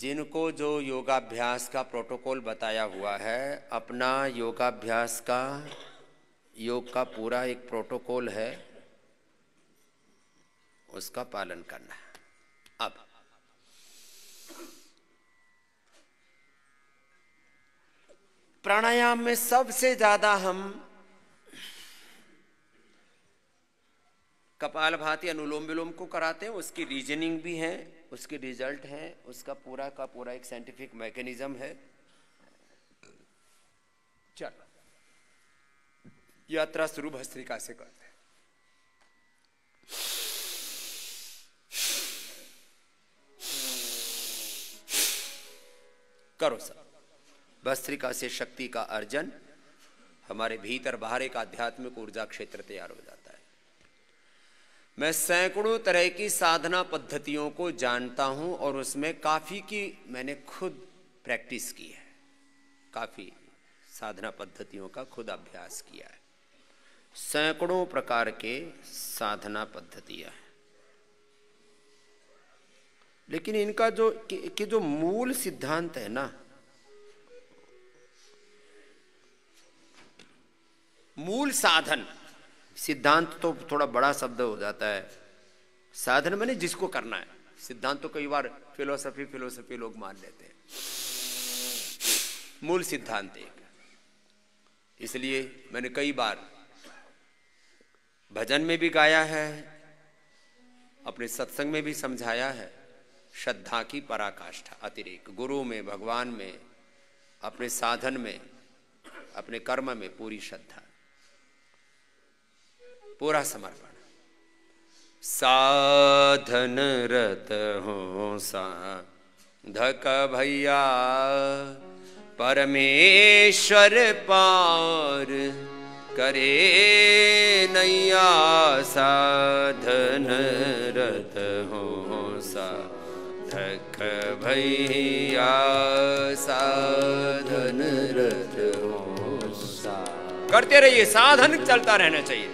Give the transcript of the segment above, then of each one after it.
जिनको जो योगाभ्यास का प्रोटोकॉल बताया हुआ है, अपना योगाभ्यास का, योग का पूरा एक प्रोटोकॉल है, उसका पालन करना है। अब प्राणायाम में सबसे ज्यादा हम कपालभाति अनुलोम विलोम को कराते हैं। उसकी रीजनिंग भी है, उसके रिजल्ट हैं, उसका पूरा का पूरा एक साइंटिफिक मैकेनिज्म है। चलो यात्रा शुरू भस्त्रिका से करते हैं। करो सब। भस्त्रिका से शक्ति का अर्जन, हमारे भीतर बाहर एक आध्यात्मिक ऊर्जा क्षेत्र तैयार हो जाता है। मैं सैकड़ों तरह की साधना पद्धतियों को जानता हूं और उसमें काफी की मैंने खुद प्रैक्टिस की है, काफी साधना पद्धतियों का खुद अभ्यास किया है। सैकड़ों प्रकार के साधना पद्धतियां हैं, लेकिन इनका जो मूल सिद्धांत है ना, मूल साधन, सिद्धांत तो थोड़ा बड़ा शब्द हो जाता है। साधन माने जिसको करना है, सिद्धांत तो कई बार फिलोसफी लोग मान लेते हैं। मूल सिद्धांत एक, इसलिए मैंने कई बार भजन में भी गाया है, अपने सत्संग में भी समझाया है। श्रद्धा की पराकाष्ठा, अतिरेक, गुरु में, भगवान में, अपने साधन में, अपने कर्म में पूरी श्रद्धा, पूरा समर्पण। साधन रत हो साधक भैया, परमेश्वर पार करे नैया। साधन रत हो साधक भैया, साधन रत हो सा। करते रहिए, साधन चलता रहना चाहिए।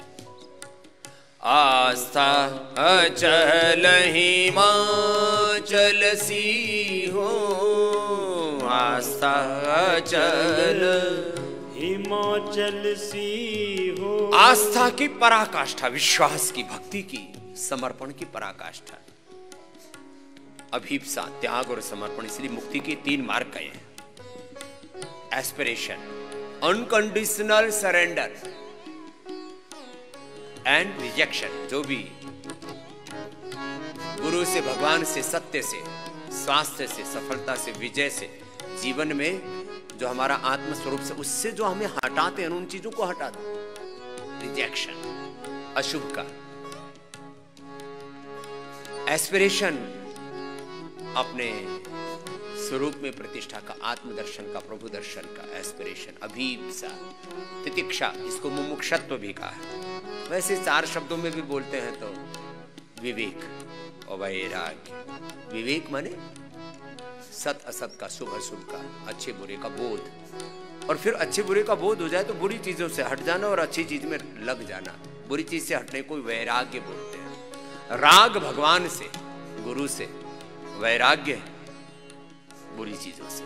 आस्था अचल हिमाचल सी हो, आस्था अचल हिमाचल सी हो। आस्था की पराकाष्ठा, विश्वास की, भक्ति की, समर्पण की पराकाष्ठा। अभीप्सा, त्याग और समर्पण, इसलिए मुक्ति के 3 मार्ग कहे हैं। Aspiration, unconditional surrender and rejection. जो भी गुरु से, भगवान से, सत्य से, स्वास्थ्य से, सफलता से, विजय से, जीवन में जो हमारा आत्म स्वरूप से, उससे जो हमें हटाते हैं, उन चीजों को हटा दो। रिजेक्शन, अशुभ का। एस्पिरेशन, अपने स्वरूप में प्रतिष्ठा का, आत्मदर्शन का, प्रभु दर्शन का एस्पिरेशन। अभीप्सा, तितिक्षा, इसको मुमुक्षत्व भी कहा है। वैसे 4 शब्दों में भी बोलते हैं तो विवेक और वैराग्य। विवेक माने सत असत का, शुभ अशुभ का, अच्छे बुरे का बोध। और फिर अच्छे बुरे का बोध हो जाए तो बुरी चीजों से हट जाना और अच्छी चीज में लग जाना। बुरी चीज से हटने को वैराग्य बोलते हैं। राग भगवान से, गुरु से, वैराग्य बुरी चीजों से।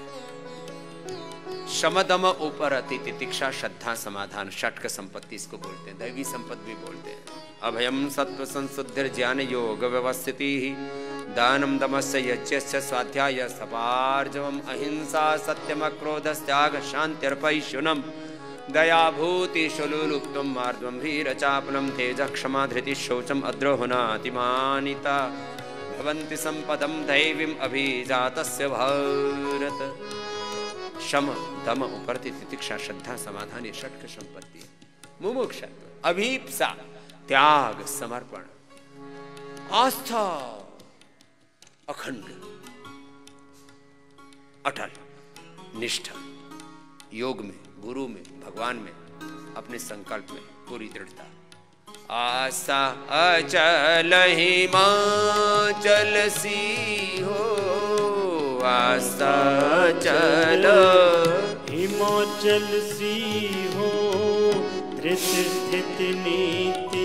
शमदम उपरति, तितिक्षा, श्रद्धा, समाधान, षटक संपत्ति इसको बोलते हैं, दैवी संपत्ति भी बोलते हैं। अभयम सत्व संशुद्धिर ज्ञान योग व्यवस्थिति, दानम दमस्य यज्ञस्य स्वाध्याय सपार्जवम, अहिंसा सत्यम क्रोधस्त्याग शांतिर्पैशुनम, दया भूति शुलुलुप्तम मार्दवम वीर चापलम, तेज क्षमा धृति शौचम अद्रोहनातिमानिता, भवन्ति संपदम दैवीम अभिजातस्य भारत। शम दम उपरति, तितिक्षा, श्रद्धा, समाधान, ये षटक संपत्ति। मुमुक्षत्व, अभीप्सा, त्याग, समर्पण, आस्था, अखंड, अटल निष्ठा, योग में, गुरु में, भगवान में, अपने संकल्प में पूरी दृढ़ता। आस्था अचल हिमाचल सी हो, आस्था अचल हिमाचल सी हो। धृत स्थित नीति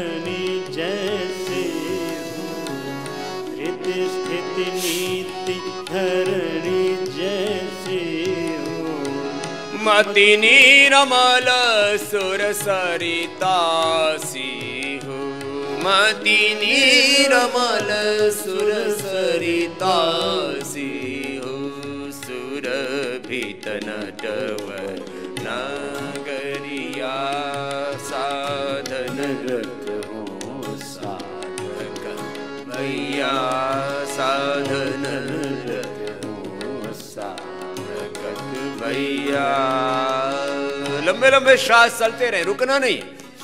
धरणी जैसे हो, धृत स्थित नीति धरणी जैसी हो। मति निर्मल सुर सरितासी हो, मति निर्मल सुर सरितासी हो। सुरभित नटवर नागरिया साधन रत हो साधक भैया साधन रत हो साधक भैया। लंबे लंबे श्वास चलते रहे, रुकना नहीं,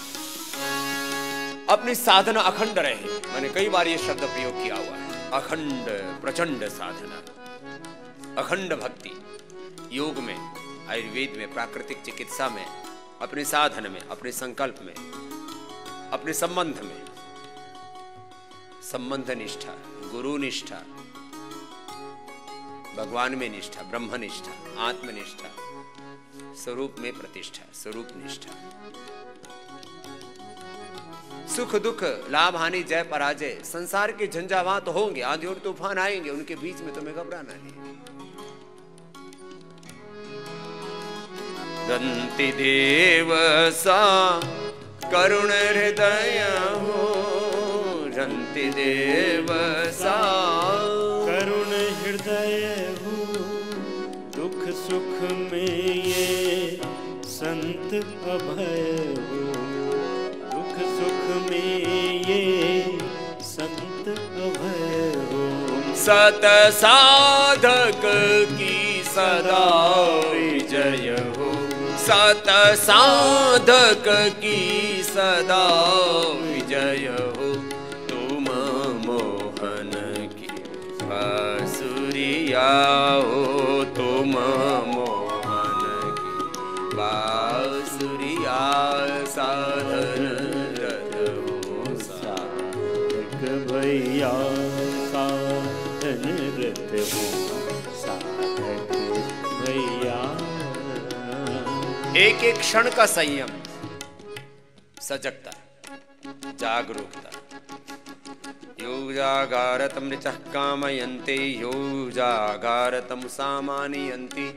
अपनी साधना अखंड रहे। मैंने कई बार ये शब्द प्रयोग किया हुआ है, अखंड प्रचंड साधना, अखंड भक्ति। योग में, आयुर्वेद में, प्राकृतिक चिकित्सा में, अपने साधन में, अपने संकल्प में, अपने संबंध में, संबंध निष्ठा, गुरु निष्ठा, भगवान में निष्ठा, ब्रह्म निष्ठा, आत्मनिष्ठा, स्वरूप में प्रतिष्ठा, स्वरूप निष्ठा। सुख दुख, लाभ हानि, जय पराजय, संसार के झंझावात होंगे, आंधी और तूफान आएंगे, उनके बीच में तुम्हें घबराना नहीं। दंति देव सा करुण हृदय हो, दंति देव सा करुण हृदय हो। दुख सुख में ये संत अभय हो, दुख सुख में ये संत अभय हो। सत साधक की सदा विजय हो, सत साधक की सदा विजय हो। तुम मोहन की बांसुरिया हो, तुम मोहन की बांसुरिया साधन रत हो साधक भैया साधन रत हो साधक भैया। एक एक क्षण का संयम, सजगता, जागरूकता। योजागारतम ऋचः कामयन्ते, योजागारतम सामानयन्ति,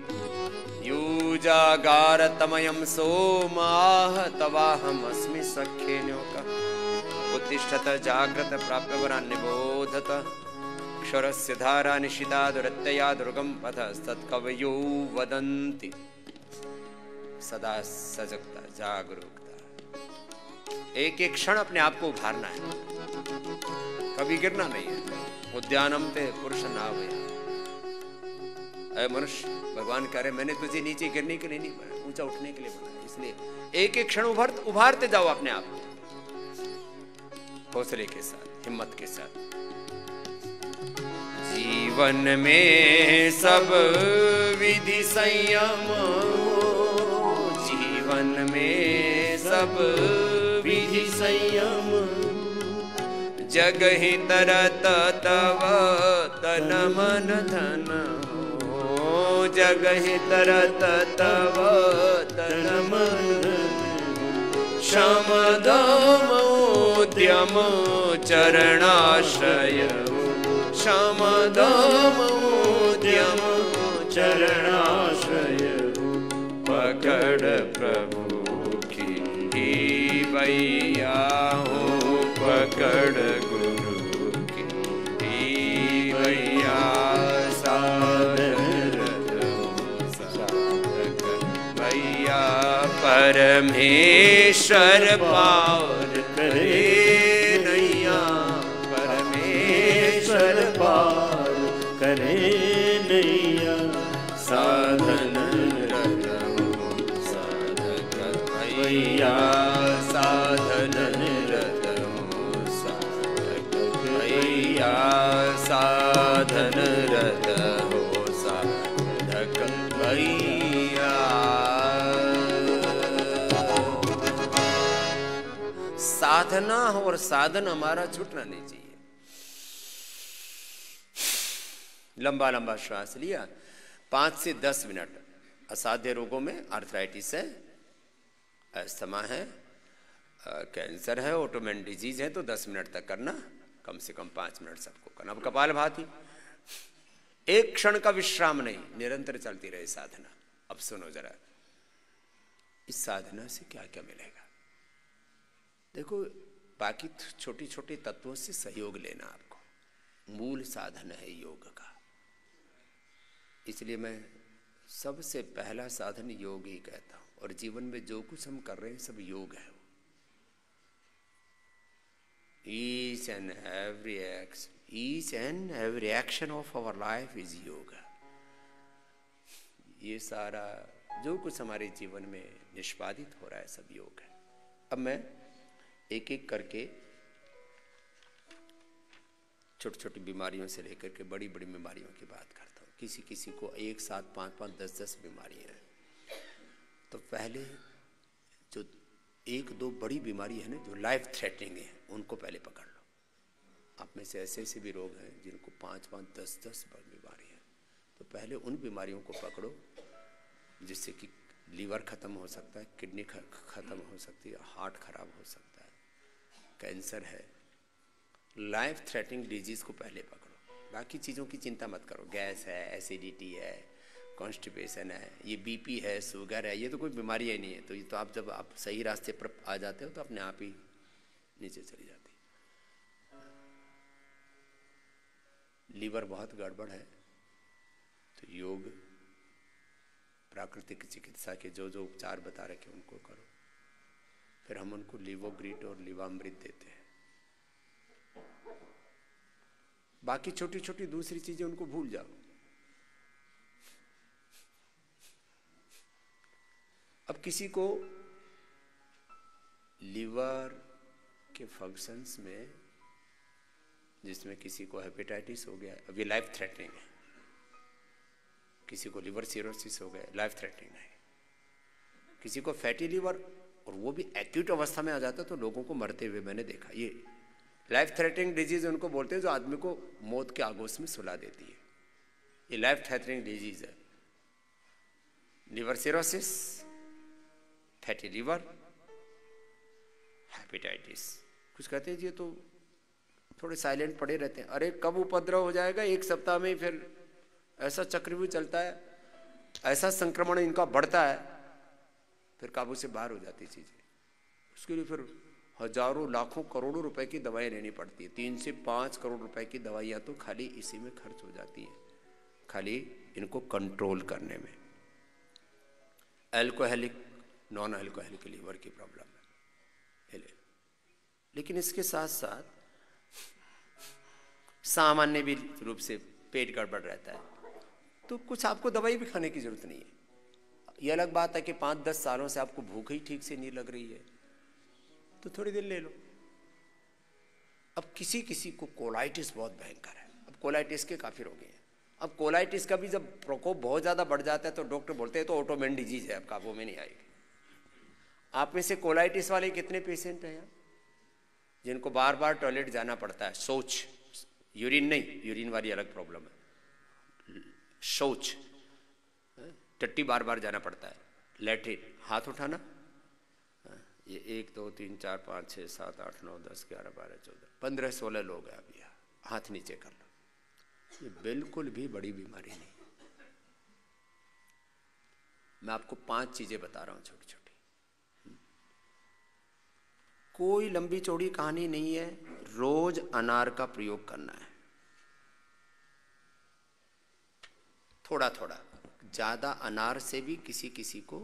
योजागारतमयं सोमाह तवाहमस्मि सख्येन्योका। उत्तिष्ठत जाग्रत प्राप्य वरान् निबोधत, क्षरस्य धारा निशिता दुरत्यया दुर्गम पथस्तत्कवयो वदन्ति। सदा सजगता, जागरूकता, एक एक क्षण अपने आप को उभारना है, कभी गिरना नहीं है। उद्यानम ते पुरुष नावया। अरे मनुष्य, भगवान कह रहे मैंने तुझे नीचे गिरने के लिए नहीं बनाया, ऊंचा उठने के लिए बनाया। इसलिए एक एक क्षण उभारते जाओ अपने आप को, हौसले के साथ, हिम्मत के साथ। जीवन में सब विधि संयम, जीवन में सब विधि संयम। जग ही तरत तव तन मन धन हो, जग ही तरत तव तन मन। शम दम उद्यम चरणाश्रय, शम दम उद्यम चरणाश्रय। पकड़ प्रभु की भैया हो, पकड़ गुरु की भैया। साधन रत हो साधक भैया। परमेश्वर पार करे नैया, परमेश्वर पार करे नैया। साधन रत हो साधक भैया, साधन रत हो साधक भैया, साधन रत हो साधक भैया। साधना और साधन हमारा छूटना नहीं चाहिए। लंबा लंबा श्वास लिया, 5 से 10 मिनट। असाध्य रोगों में आर्थराइटिस है, अस्थमा है, कैंसर है, ऑटोमेन डिजीज है, तो 10 मिनट तक करना, कम से कम 5 मिनट सबको करना। अब कपालभाति एक क्षण का विश्राम नहीं, निरंतर चलती रहे साधना। अब सुनो जरा, इस साधना से क्या क्या मिलेगा। देखो, बाकी छोटी छोटी तत्वों से सहयोग लेना आपको, मूल साधन है योग का। इसलिए मैं सबसे पहला साधन योग ही कहता हूं, और जीवन में जो कुछ हम कर रहे हैं सब योग है। Each and every action of our life is yoga. ये सारा जो कुछ हमारे जीवन में निष्पादित हो रहा है सब योग है। अब मैं एक एक करके छोटी छोटी बीमारियों से लेकर के बड़ी बड़ी बीमारियों की बात करता हूँ। किसी किसी को एक साथ 5-5, 10-10 बीमारियाँ हैं। तो पहले जो 1-2 बड़ी बीमारी है ना, जो लाइफ थ्रेटनिंग है, उनको पहले पकड़ लो। आप में से ऐसे ऐसे भी रोग हैं जिनको 5-5, 10-10 बीमारी है। तो पहले उन बीमारियों को पकड़ो जिससे कि लीवर खत्म हो सकता है, किडनी खत्म हो सकती है, हार्ट खराब हो सकता है, कैंसर है। लाइफ थ्रेटनिंग डिजीज को पहले पकड़ो, बाकी चीज़ों की चिंता मत करो। गैस है, एसिडिटी है, कॉन्स्टिपेशन है, ये बीपी है, शुगर है, ये तो कोई बीमारी ही नहीं है। तो ये तो आप जब आप सही रास्ते पर आ जाते हो तो अपने आप ही नीचे चली जाती है। लीवर बहुत गड़बड़ है तो योग, प्राकृतिक चिकित्सा के जो जो उपचार बता रखे उनको करो। फिर हम उनको लिवोग्रीट और लिवामृत देते हैं। बाकी छोटी छोटी दूसरी चीजें उनको भूल जाओ। अब किसी को लिवर के फंक्शंस में, जिसमें किसी को हेपेटाइटिस हो गया, अभी लाइफ थ्रेटनिंग है। किसी को लिवर सिरोसिस हो गया, लाइफ थ्रेटनिंग है। किसी को फैटी लिवर, और वो भी एक्यूट अवस्था में आ जाता है तो लोगों को मरते हुए मैंने देखा। ये लाइफ थ्रेटनिंग डिजीज उनको बोलते हैं जो आदमी को मौत के आगोश में सुला देती है। ये लाइफ थ्रेटनिंग डिजीज है। Liver cirrhosis, fatty liver, hepatitis. कुछ कहते हैं जी तो थोड़े साइलेंट पड़े रहते हैं, अरे कब उपद्रव हो जाएगा, 1 सप्ताह में फिर ऐसा चक्रव्यूह चलता है, ऐसा संक्रमण इनका बढ़ता है, फिर काबू से बाहर हो जाती चीजें। उसके लिए फिर हजारों लाखों करोड़ों रुपए की दवाएं लेनी पड़ती है। 3 से 5 करोड़ रुपए की दवाइयां तो खाली इसी में खर्च हो जाती हैं, खाली इनको कंट्रोल करने में। अल्कोहलिक, नॉन अल्कोहलिक लीवर की प्रॉब्लम है। लेकिन इसके साथ साथ सामान्य भी रूप से पेट गड़बड़ रहता है तो कुछ आपको दवाई भी खाने की जरूरत नहीं है। ये अलग बात है कि 5-10 सालों से आपको भूख ही ठीक से नहीं लग रही है तो थोड़ी देर ले लो। अब किसी किसी को कोलाइटिस बहुत भयंकर है। अब कोलाइटिस के काफी रोगी हैं। अब कोलाइटिस का भी जब प्रकोप बहुत ज्यादा बढ़ जाता है तो डॉक्टर बोलते हैं तो ऑटोमेन डिजीज है, अब काबू में नहीं आएगी। आप में से कोलाइटिस वाले कितने पेशेंट हैं यहाँ जिनको बार बार टॉयलेट जाना पड़ता है? शौच, यूरिन नहीं, यूरिन वाली अलग प्रॉब्लम है। शौच, टट्टी बार बार जाना पड़ता है। लैट्रिन, हाथ उठाना, ये 1 2 3 4 5 6 7 8 9 10 11 12 14 15 16 लोग हैं। अभी हाथ नीचे कर लो। ये बिल्कुल भी बड़ी बीमारी नहीं। मैं आपको 5 चीजें बता रहा हूं छोटी छोटी, कोई लंबी चौड़ी कहानी नहीं है। रोज अनार का प्रयोग करना है, थोड़ा थोड़ा, ज्यादा अनार से भी किसी किसी को।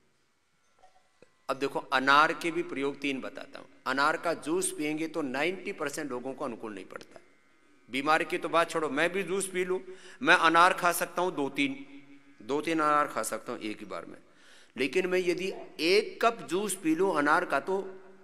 अब देखो, अनार के भी प्रयोग 3 बताता हूं। अनार का जूस पिएंगे तो 90% लोगों को अनुकूल नहीं पड़ता। बीमारी की तो बात छोड़ो, मैं भी जूस पी लूं, मैं अनार खा सकता हूं 2-3 अनार खा सकता हूं एक ही बार में। लेकिन मैं यदि 1 कप जूस पी लूं अनार का तो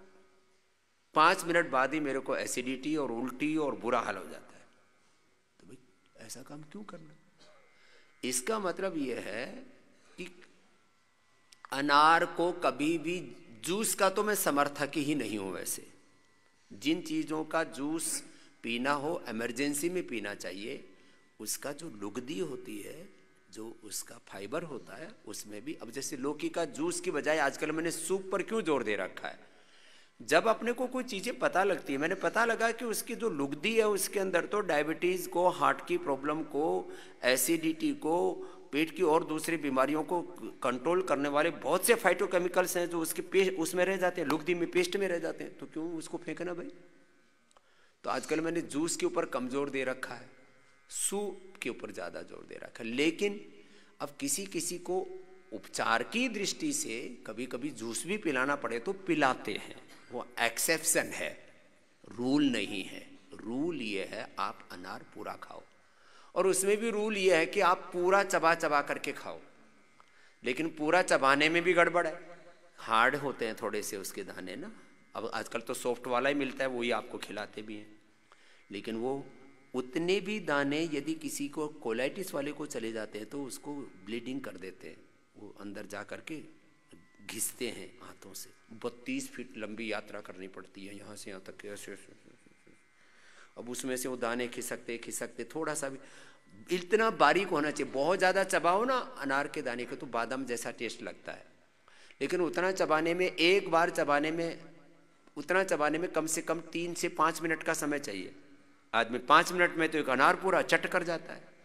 5 मिनट बाद ही मेरे को एसिडिटी और उल्टी और बुरा हाल हो जाता है। तो भाई ऐसा काम क्यों करना? इसका मतलब यह है कि अनार को कभी भी, जूस का तो मैं समर्थक ही नहीं हूं। वैसे जिन चीजों का जूस पीना हो इमरजेंसी में पीना चाहिए, उसका जो लुगदी होती है, जो उसका फाइबर होता है, उसमें भी। अब जैसे लौकी का जूस की बजाय आजकल मैंने सूप पर क्यों जोर दे रखा है? जब अपने को कोई चीज़ें पता लगती है, मैंने पता लगा कि उसकी जो लुगदी है उसके अंदर तो डायबिटीज़ को, हार्ट की प्रॉब्लम को, एसिडिटी को, पेट की और दूसरी बीमारियों को कंट्रोल करने वाले बहुत से फाइटोकेमिकल्स हैं जो उसके उसमें रह जाते हैं, लुगदी में, पेस्ट में रह जाते हैं, तो क्यों उसको फेंकना भाई। तो आजकल मैंने जूस के ऊपर कम जोर दे रखा है, सूप के ऊपर ज़्यादा जोर दे रखा है। लेकिन अब किसी किसी को उपचार की दृष्टि से कभी कभी जूस भी पिलाना पड़े तो पिलाते हैं, वो एक्सेप्शन है, रूल नहीं है। रूल ये है आप अनार पूरा खाओ, और उसमें भी रूल ये है कि आप पूरा चबा चबा करके खाओ। लेकिन पूरा चबाने में भी गड़बड़ है, हार्ड होते हैं थोड़े से उसके दाने ना। अब आजकल तो सॉफ्ट वाला ही मिलता है, वही आपको खिलाते भी हैं। लेकिन वो उतने भी दाने यदि किसी को कोलाइटिस वाले को चले जाते हैं तो उसको ब्लीडिंग कर देते हैं, वो अंदर जा करके घिसते हैं हाथों से। 32 फीट लंबी यात्रा करनी पड़ती है यहाँ से यहाँ तक, ऐसे। अब उसमें से वो दाने खिसकते थोड़ा सा भी, इतना बारीक होना चाहिए। बहुत ज़्यादा चबाओ ना अनार के दाने को तो बादाम जैसा टेस्ट लगता है, लेकिन उतना चबाने में, एक बार चबाने में, उतना चबाने में कम से कम 3 से 5 मिनट का समय चाहिए। आदमी 5 मिनट में तो एक अनार पूरा चट कर जाता है।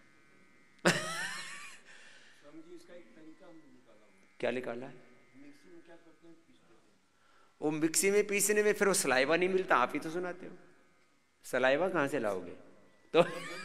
क्या निकाला है? वो मिक्सी में पीसने में फिर वो सलाइवा नहीं मिलता, आप ही तो सुनाते हो। सलाइवा कहाँ से लाओगे? तो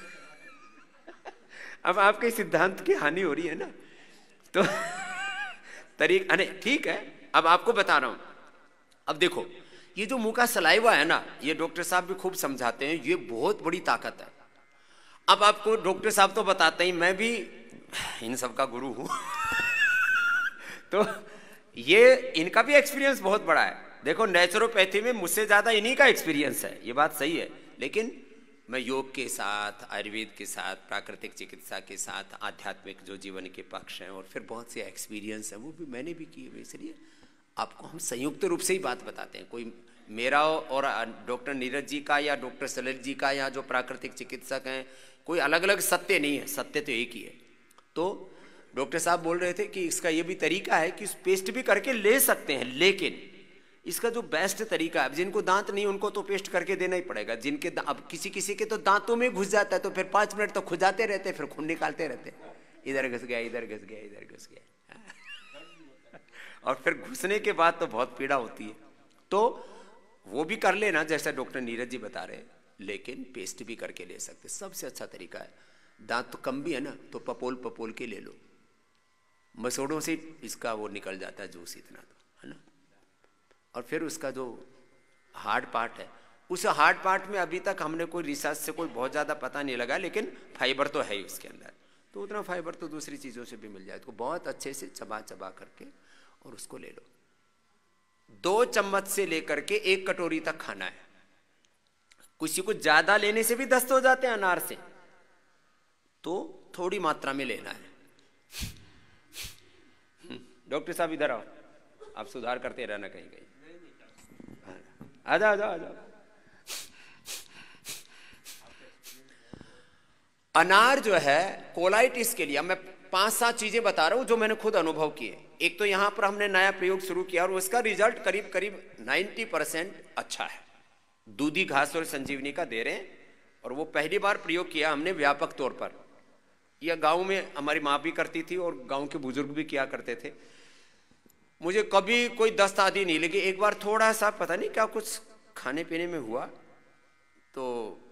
अब आपके सिद्धांत की हानि हो रही है ना। तो अरे ठीक है, अब आपको बता रहा हूं। अब देखो, ये जो मुंह का सलाइवा है ना, ये डॉक्टर साहब भी खूब समझाते हैं, ये बहुत बड़ी ताकत है। अब आपको डॉक्टर साहब तो बताते ही, मैं भी इन सब का गुरु हूं। तो ये इनका भी एक्सपीरियंस बहुत बड़ा है। देखो, नेचुरोपैथी में मुझसे ज्यादा इन्हीं का एक्सपीरियंस है, ये बात सही है। लेकिन मैं योग के साथ, आयुर्वेद के साथ, प्राकृतिक चिकित्सा के साथ, आध्यात्मिक जो जीवन के पक्ष हैं और फिर बहुत से एक्सपीरियंस हैं वो भी मैंने भी किए हुए, इसलिए आपको हम संयुक्त रूप से ही बात बताते हैं। कोई मेरा और डॉक्टर नीरज जी का या डॉक्टर सलिल जी का या जो प्राकृतिक चिकित्सक हैं, कोई अलग अलग सत्य नहीं है, सत्य तो एक ही है। तो डॉक्टर साहब बोल रहे थे कि इसका ये भी तरीका है कि पेस्ट भी करके ले सकते हैं, लेकिन इसका जो बेस्ट तरीका है, जिनको दांत नहीं उनको तो पेस्ट करके देना ही पड़ेगा। जिनके अब किसी किसी के तो दांतों में घुस जाता है तो फिर 5 मिनट तो खुजाते रहते, फिर खून निकालते रहते, इधर घुस गया, इधर घुस गया, इधर घुस गया। और फिर घुसने के बाद तो बहुत पीड़ा होती है। तो वो भी कर लेना जैसा डॉक्टर नीरज जी बता रहे, लेकिन पेस्ट भी करके ले सकते। सबसे अच्छा तरीका है, दांत तो कम भी है ना तो पपोल के ले लो, मसोड़ों से इसका वो निकल जाता है जूस इतना, तो है ना। और फिर उसका जो हार्ड पार्ट है, उस हार्ड पार्ट में अभी तक हमने कोई रिसर्च से कोई बहुत ज़्यादा पता नहीं लगा, लेकिन फाइबर तो है ही उसके अंदर, तो उतना फाइबर तो दूसरी चीज़ों से भी मिल जाए। तो बहुत अच्छे से चबा चबा करके और उसको ले लो। 2 चम्मच से लेकर के 1 कटोरी तक खाना है। किसी को ज़्यादा लेने से भी दस्त हो जाते हैं अनार से, तो थोड़ी मात्रा में लेना है। डॉक्टर साहब इधर आओ, आप सुधार करते रहना कहीं कहीं। आ जाओ, आ जाओ, आ जाओ। अनार जो है कोलाइटिस के लिए, मैं 5-7 चीजें बता रहा हूं जो मैंने खुद अनुभव किए। एक तो यहां पर हमने नया प्रयोग शुरू किया और उसका रिजल्ट करीब करीब 90% अच्छा है। दूधी घास और संजीवनी का दे रहे हैं, और वो पहली बार प्रयोग किया हमने व्यापक तौर पर। यह गांव में हमारी माँ भी करती थी और गांव के बुजुर्ग भी किया करते थे। मुझे कभी कोई दस्त आदि नहीं लगी। एक बार थोड़ा सा पता नहीं क्या कुछ खाने पीने में हुआ, तो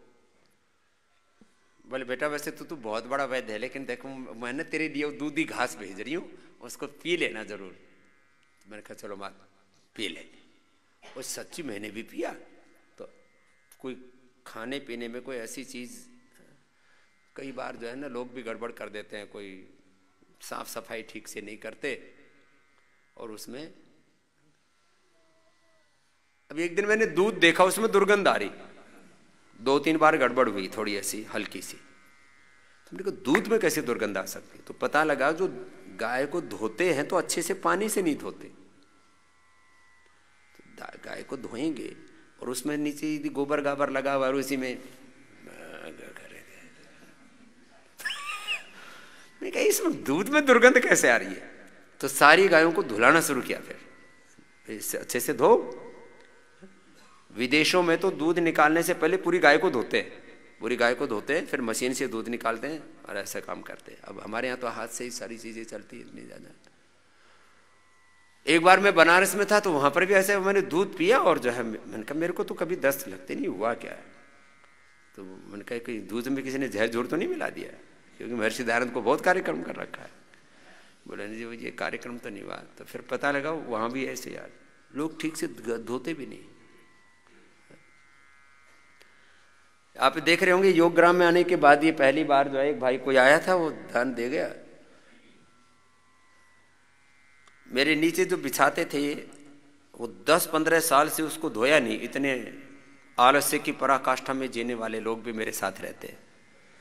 बोले बेटा वैसे तो तू बहुत बड़ा वैद्य है, लेकिन देखो मैंने तेरे लिए दूधी घास भेज रही हूँ, उसको पी लेना जरूर। तो मैंने कहा चलो माँ पी ले। और सच्ची मैंने भी पिया। तो कोई खाने पीने में कोई ऐसी चीज़, कई बार जो है ना लोग भी गड़बड़ कर देते हैं, कोई साफ सफाई ठीक से नहीं करते, और उसमें अब एक दिन मैंने दूध देखा, उसमें दुर्गंध आ रही। 2-3 बार गड़बड़ हुई थोड़ी ऐसी हल्की सी। तो मैंने कहा दूध में कैसे दुर्गंध आ सकती? तो पता लगा जो गाय को धोते हैं तो अच्छे से पानी से नहीं धोते, तो गाय को धोएंगे और उसमें नीचे गोबर गाबर लगा हुआ और उसी में मैं कहा इसमें दूध में दुर्गंध कैसे आ रही है? तो सारी गायों को धुलाना शुरू किया, फिर इससे अच्छे से धो, विदेशों में तो दूध निकालने से पहले पूरी गाय को धोते हैं, पूरी गाय को धोते हैं, फिर मशीन से दूध निकालते हैं और ऐसा काम करते हैं। अब हमारे यहाँ तो हाथ से ही सारी चीज़ें चलती है, इतनी ज़्यादा। एक बार मैं बनारस में था तो वहाँ पर भी ऐसे मैंने दूध पिया और जो है मैंने कहा मेरे को तो कभी दस्त लगते नहीं, हुआ क्या है? तो मैंने कहा कि दूध में किसी ने जहर जोर तो नहीं मिला दिया, क्योंकि महर्षि दयानंद को बहुत कार्यक्रम कर रखा है। बोले नहीं जी वो ये कार्यक्रम तो नहीं हुआ। तो फिर पता लगा वहाँ भी ऐसे यार लोग ठीक से धोते भी नहीं। आप देख रहे होंगे योगग्राम में आने के बाद ये पहली बार जो है एक भाई कोई आया था, वो दान दे गया। मेरे नीचे जो बिछाते थे वो 10-15 साल से उसको धोया नहीं, इतने आलस्य की पराकाष्ठा में जीने वाले लोग भी मेरे साथ रहते हैं।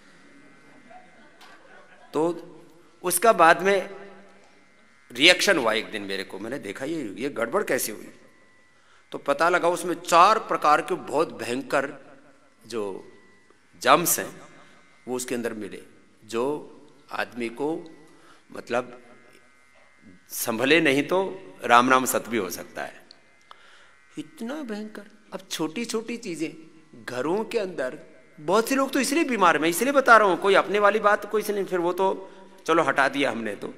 तो उसका बाद में रिएक्शन हुआ एक दिन मेरे को, मैंने देखा ये गड़बड़ कैसे हुई। तो पता लगा उसमें 4 प्रकार के बहुत भयंकर जो जम्स हैं वो उसके अंदर मिले, जो आदमी को मतलब संभले नहीं तो राम नाम सत भी हो सकता है। इतना भयंकर। अब छोटी छोटी चीजें घरों के अंदर, बहुत से लोग तो इसलिए बीमार, मैं इसलिए बता रहा हूं, कोई अपने वाली बात कोई इसलिए, फिर वो तो चलो हटा दिया हमने। तो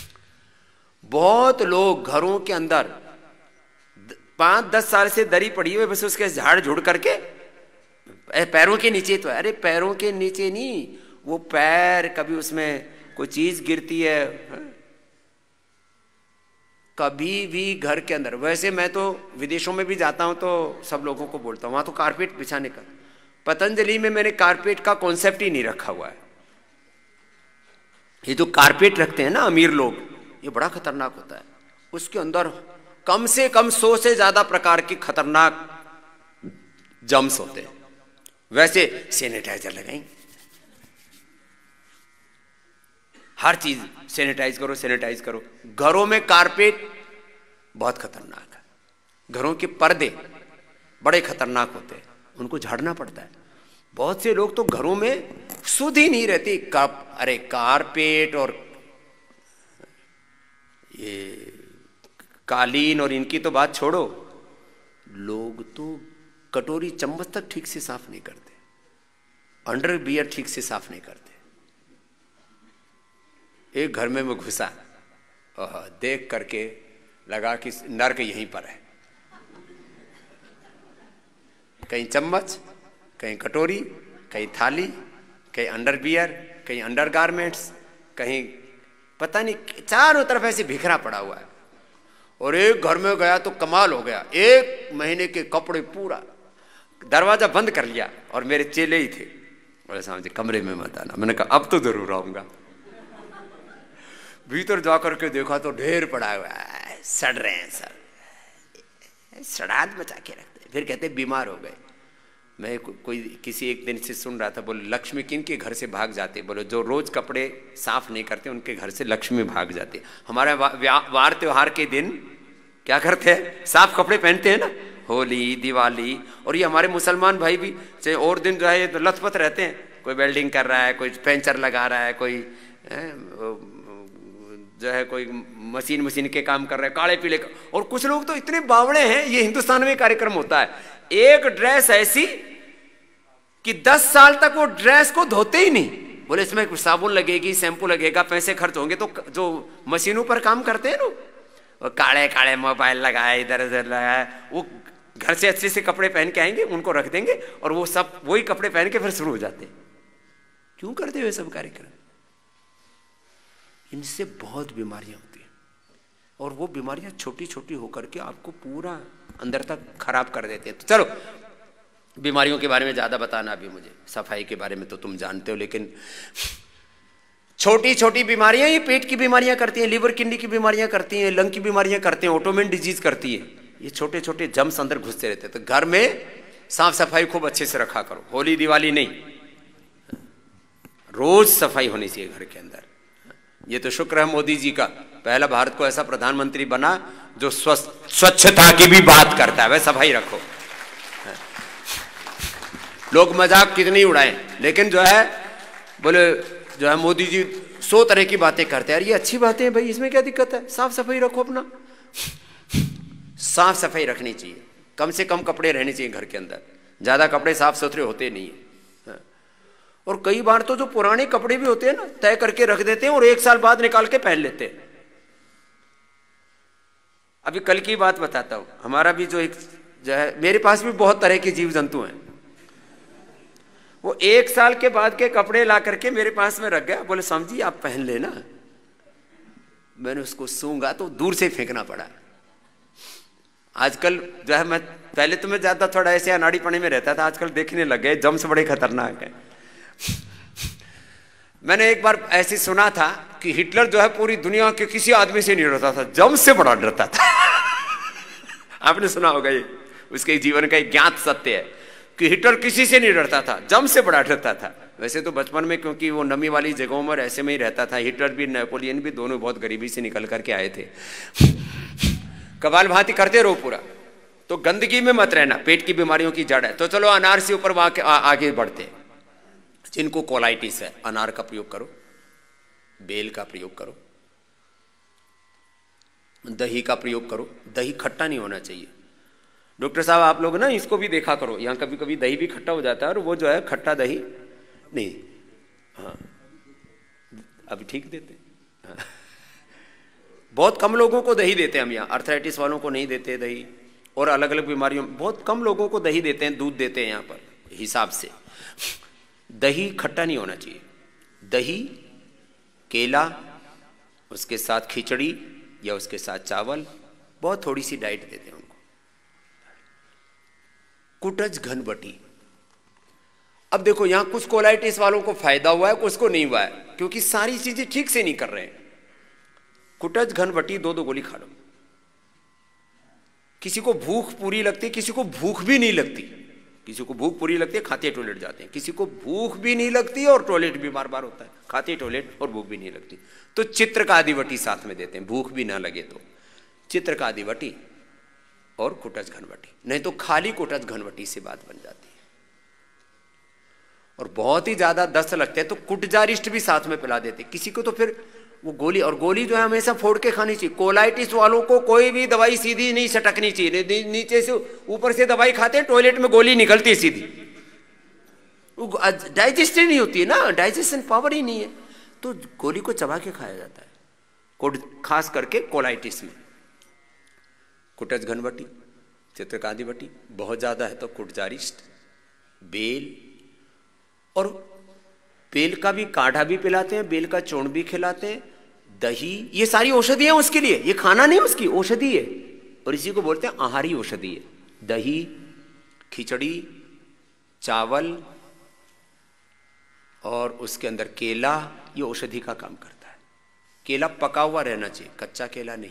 बहुत लोग घरों के अंदर 5-10 साल से दरी पड़ी हुई, बस उसके झाड़ झुड़ करके पैरों के नीचे तो है। अरे पैरों के नीचे नहीं, वो पैर कभी उसमें कोई चीज गिरती है, कभी भी घर के अंदर। वैसे मैं तो विदेशों में भी जाता हूं तो सब लोगों को बोलता हूं वहां तो कारपेट बिछाने का, पतंजलि में मैंने कारपेट का कॉन्सेप्ट ही नहीं रखा हुआ है। ये जो कारपेट रखते हैं ना अमीर लोग, ये बड़ा खतरनाक होता है। उसके अंदर कम से कम 100 से ज्यादा प्रकार के खतरनाक जम्स होते हैं। वैसे सैनिटाइजर लगाएंगे, हर चीज सैनिटाइज करो, सैनिटाइज करो। घरों में कारपेट बहुत खतरनाक है, घरों के पर्दे बड़े खतरनाक होते हैं, उनको झाड़ना पड़ता है। बहुत से लोग तो घरों में सुध ही नहीं रहती। अरे कारपेट और ये कालीन और इनकी तो बात छोड़ो, लोग तो कटोरी चम्मच तक ठीक से साफ नहीं करते, अंडरवियर ठीक से साफ नहीं करते। एक घर में मैं घुसा, देख करके लगा कि नर्क यहीं पर है। कहीं चम्मच, कहीं कटोरी, कहीं थाली, कहीं अंडरवियर, कहीं अंडरगारमेंट्स, कहीं पता नहीं, चारों तरफ ऐसे बिखरा पड़ा हुआ है। और एक घर में गया तो कमाल हो गया, 1 महीने के कपड़े पूरा, दरवाजा बंद कर लिया और मेरे चेले ही थे। बोले साहब जी कमरे में मत आना। मैंने कहा अब तो जरूर आऊंगा। भीतर जाकर के देखा तो ढेर पड़ा हुआ है, सड़ रहे हैं सब, सड़ाद मचा के रखते। फिर कहते बीमार हो गए। मैं कोई किसी एक दिन से सुन रहा था, बोले लक्ष्मी किन के घर से भाग जाते? बोले जो रोज कपड़े साफ नहीं करते उनके घर से लक्ष्मी भाग जाती। हमारे वार त्योहार के दिन क्या करते हैं? साफ कपड़े पहनते हैं ना, होली, दिवाली। और ये हमारे मुसलमान भाई भी चाहे और दिन जो है तो लथपथ रहते हैं, कोई वेल्डिंग कर रहा है, कोई पेंचर लगा रहा है, कोई जो है कोई मशीन के काम कर रहे हैं, काले पीले का। और कुछ लोग तो इतने बावड़े हैं, ये हिंदुस्तान में कार्यक्रम होता है, एक ड्रेस ऐसी कि 10 साल तक वो ड्रेस को धोते ही नहीं। बोले इसमें साबुन लगेगी, शैम्पू लगेगा, पैसे खर्च होंगे। तो जो मशीनों पर काम करते हैं ना, वो काले काले मोबाइल लगाए, इधर उधर लगाए, वो घर से अच्छे से कपड़े पहन के आएंगे, उनको रख देंगे और वो सब वही कपड़े पहन के फिर शुरू हो जाते हैं। क्यों करते हो ये सब कार्यक्रम? इनसे बहुत बीमारियां होती हैं और वो बीमारियां छोटी छोटी होकर के आपको पूरा अंदर तक खराब कर देते हैं। तो चलो बीमारियों के बारे में ज्यादा बताना अभी मुझे, सफाई के बारे में तो तुम जानते हो, लेकिन छोटी छोटी बीमारियां ही पेट की बीमारियां करती हैं, लीवर किडनी की बीमारियां करती हैं, लंग की बीमारियां करती हैं, ऑटोइम्यून डिजीज करती है। ये छोटे छोटे जम्स अंदर घुसते रहते हैं। तो घर में साफ सफाई खूब अच्छे से रखा करो। होली दिवाली नहीं, रोज सफाई होनी चाहिए घर के अंदर। ये तो शुक्र है मोदी जी का, पहला भारत को ऐसा प्रधानमंत्री बना जो स्वच्छता की भी बात करता है। वह सफाई रखो। लोग मजाक कितनी उड़ाएं, लेकिन जो है बोले जो है मोदी जी 100 तरह की बातें करते हैं। यार ये अच्छी बातें हैं भाई, इसमें क्या दिक्कत है? साफ सफाई रखो अपना, साफ सफाई रखनी चाहिए। कम से कम कपड़े रहने चाहिए घर के अंदर, ज़्यादा कपड़े साफ सुथरे होते नहीं हैं। और कई बार तो जो पुराने कपड़े भी होते हैं ना, तय करके रख देते हैं और 1 साल बाद निकाल के पहन लेते हैं। अभी कल की बात बताता हूँ, हमारा भी जो एक जो है, मेरे पास भी बहुत तरह के जीव जंतु हैं। वो 1 साल के बाद के कपड़े ला करके मेरे पास में रख गया, बोले स्वामी जी आप पहन लेना। मैंने उसको सूंघा तो दूर से फेंकना पड़ा। आजकल जो है, मैं पहले तो मैं ज्यादा थोड़ा ऐसे अनाड़ीपने में रहता था, आजकल देखने लग गए जम्स बड़े खतरनाक है। मैंने एक बार ऐसे सुना था कि हिटलर जो है पूरी दुनिया के किसी आदमी से नहीं डरता था, जम्स से बड़ा डरता था। आपने सुना होगा, ये उसके जीवन का एक ज्ञात सत्य है कि हिटलर किसी से नहीं डरता था, जम्स से बड़ा डरता था। वैसे तो बचपन में क्योंकि वो नमी वाली जगहों में ऐसे में ही रहता था, हिटलर भी नेपोलियन भी दोनों बहुत गरीबी से निकल करके आए थे। कबाल भांति करते रहो पूरा, तो गंदगी में मत रहना, पेट की बीमारियों की जड़ है। तो चलो अनार से ऊपर आगे बढ़ते हैं। जिनको कोलाइटिस है, अनार का प्रयोग करो, बेल का प्रयोग करो, दही का प्रयोग करो। दही खट्टा नहीं होना चाहिए। डॉक्टर साहब आप लोग ना इसको भी देखा करो, यहाँ कभी कभी दही भी खट्टा हो जाता है और वो जो है खट्टा दही नहीं, हाँ अभी ठीक देते हैं। हाँ। बहुत कम लोगों को दही देते हैं हम यहाँ, अर्थराइटिस वालों को नहीं देते दही, और अलग अलग बीमारियों में बहुत कम लोगों को दही देते हैं, दूध देते हैं यहाँ पर हिसाब से। दही खट्टा नहीं होना चाहिए। दही, केला, उसके साथ खिचड़ी या उसके साथ चावल, बहुत थोड़ी सी डाइट देते हैं उनको। कुटज घनबटी, अब देखो यहाँ कुछ कोलाइटिस वालों को फायदा हुआ है, कुछ को नहीं हुआ है, क्योंकि सारी चीजें ठीक से नहीं कर रहे हैं। कुटज घनबटी 2-2 गोली खा लो। किसी को भूख पूरी लगती, किसी को भूख भी नहीं लगती। किसी को भूख पूरी लगती है, खाते टॉयलेट जाते हैं। किसी को भूख भी नहीं लगती और टॉयलेट भी बार बार होता है, खाते टॉयलेट और भूख भी नहीं लगती। तो चित्र का आदिवटी साथ में देते हैं, भूख भी ना लगे तो चित्र का आदिवटी और कुटज घनवटी, नहीं तो खाली कुटज घनवटी से बात बन जाती है। और बहुत ही ज्यादा दस्त लगते हैं तो कुटजारिष्ट भी साथ में पिला देते। किसी को तो फिर वो गोली, और गोली जो है हमेशा फोड़ के खानी चाहिए। कोलाइटिस वालों को कोई भी दवाई सीधी नहीं सटकनी चाहिए, नीचे से ऊपर से दवाई खाते हैं, टॉयलेट में गोली निकलती है सीधी, डाइजेस्ट नहीं होती है ना, डाइजेशन पावर ही नहीं है, तो गोली को चबा के खाया जाता है, खास करके कोलाइटिस में। कुटज घनवटी, चित्रकादिवटी, बहुत ज्यादा है तो कुटजारिष्ट, बेल, और बेल का भी काढ़ा भी पिलाते हैं, बेल का चूर्ण भी खिलाते हैं, दही, ये सारी औषधि है उसके लिए, ये खाना नहीं उसकी औषधि है, और इसी को बोलते हैं आहारी औषधि है। दही, खिचड़ी, चावल और उसके अंदर केला, ये औषधि का काम करता है। केला पका हुआ रहना चाहिए, कच्चा केला नहीं।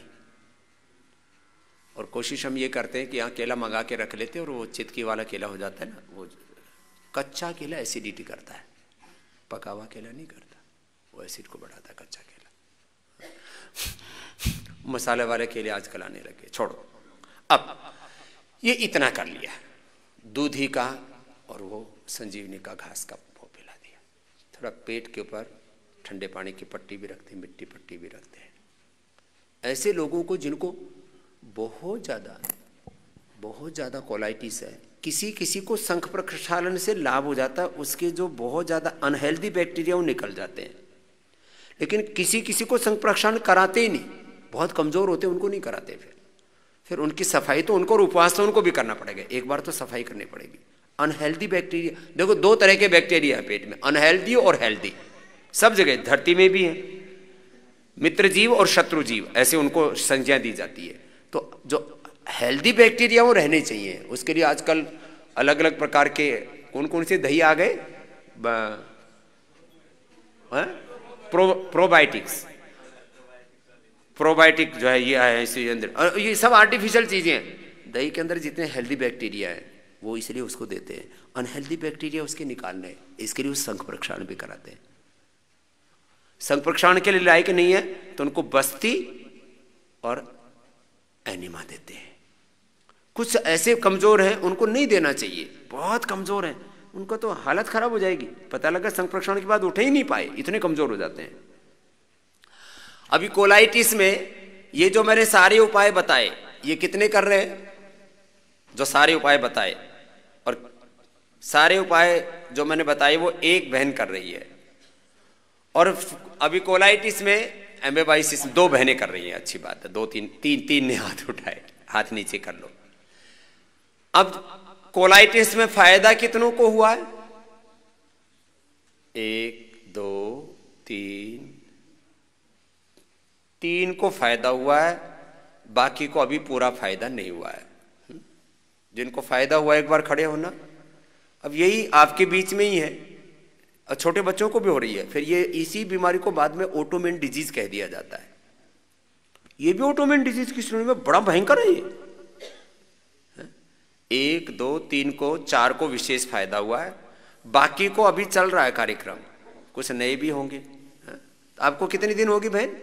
और कोशिश हम ये करते हैं कि यहाँ केला मंगा के रख लेते हैं और वो चितकी वाला केला हो जाता है ना, वो कच्चा केला एसिडिटी करता है, पका हुआ केला नहीं करता, वो एसिड को बढ़ाता है कच्चा केला। मसाले वाले केले आजकल आने लगे, छोड़ो। अब ये इतना कर लिया, दूधी का और वो संजीवनी का घास का वो पिला दिया। थोड़ा पेट के ऊपर ठंडे पानी की पट्टी भी रखते हैं, मिट्टी पट्टी भी रखते हैं। ऐसे लोगों को जिनको बहुत ज़्यादा कोलाइटिस है, किसी को शंख प्रक्षालन से लाभ हो जाता है, उसके जो बहुत ज़्यादा अनहेल्दी बैक्टीरिया वो निकल जाते हैं। लेकिन किसी को शंख प्रक्षालन कराते ही नहीं, बहुत कमज़ोर होते हैं उनको नहीं कराते। फिर उनकी सफाई तो उनको और उपवास तो उनको भी करना पड़ेगा, एक बार तो सफाई करनी पड़ेगी। अनहेल्दी बैक्टीरिया, देखो 2 तरह के बैक्टीरिया है पेट में, अनहेल्दी और हेल्दी, सब जगह, धरती में भी है। मित्र जीव और शत्रु जीव, ऐसे उनको संज्ञा दी जाती है। तो जो हेल्दी बैक्टीरिया वो रहने चाहिए, उसके लिए आजकल अलग अलग प्रकार के कौन कौन से दही आ गए, प्रोबायोटिक जो है ये है इसके अंदर, ये सब आर्टिफिशियल चीजें हैं। दही के अंदर जितने हेल्दी बैक्टीरिया है वो इसलिए उसको देते हैं, अनहेल्दी बैक्टीरिया उसके निकालने, इसके लिए शंख प्रक्षालन भी कराते हैं। शंख प्रक्षालन के लिए लायक नहीं है तो उनको बस्ती और एनिमा देते हैं। कुछ ऐसे कमजोर हैं उनको नहीं देना चाहिए, बहुत कमजोर हैं, उनको तो हालत खराब हो जाएगी, पता लगा शंख प्रक्षालन के बाद उठ ही नहीं पाए, इतने कमजोर हो जाते हैं। अभी कोलाइटिस में ये जो मैंने सारे उपाय बताए, ये कितने कर रहे हैं? जो सारे उपाय बताए, और सारे उपाय जो मैंने बताए वो एक बहन कर रही है, और अभी कोलाइटिस में एम्बेबाइसिस 2 बहनें कर रही हैं। अच्छी बात है, 2 3 ने हाथ उठाए, हाथ नीचे कर लो। अब कोलाइटिस में फायदा कितनों को हुआ है? 1 2 3 को फायदा हुआ है, बाकी को अभी पूरा फायदा नहीं हुआ है। जिनको फायदा हुआ एक बार खड़े होना। अब यही आपके बीच में ही है, और छोटे बच्चों को भी हो रही है। फिर ये इसी बीमारी को बाद में ऑटोइम्यून डिजीज कह दिया जाता है। ये भी ऑटोइम्यून डिजीज की श्रेणी में बड़ा भयंकर है ये। 1 2 3 को 4 को विशेष फायदा हुआ है, बाकी को अभी चल रहा है कार्यक्रम, कुछ नए भी होंगे। आपको कितने दिन होगी बहन?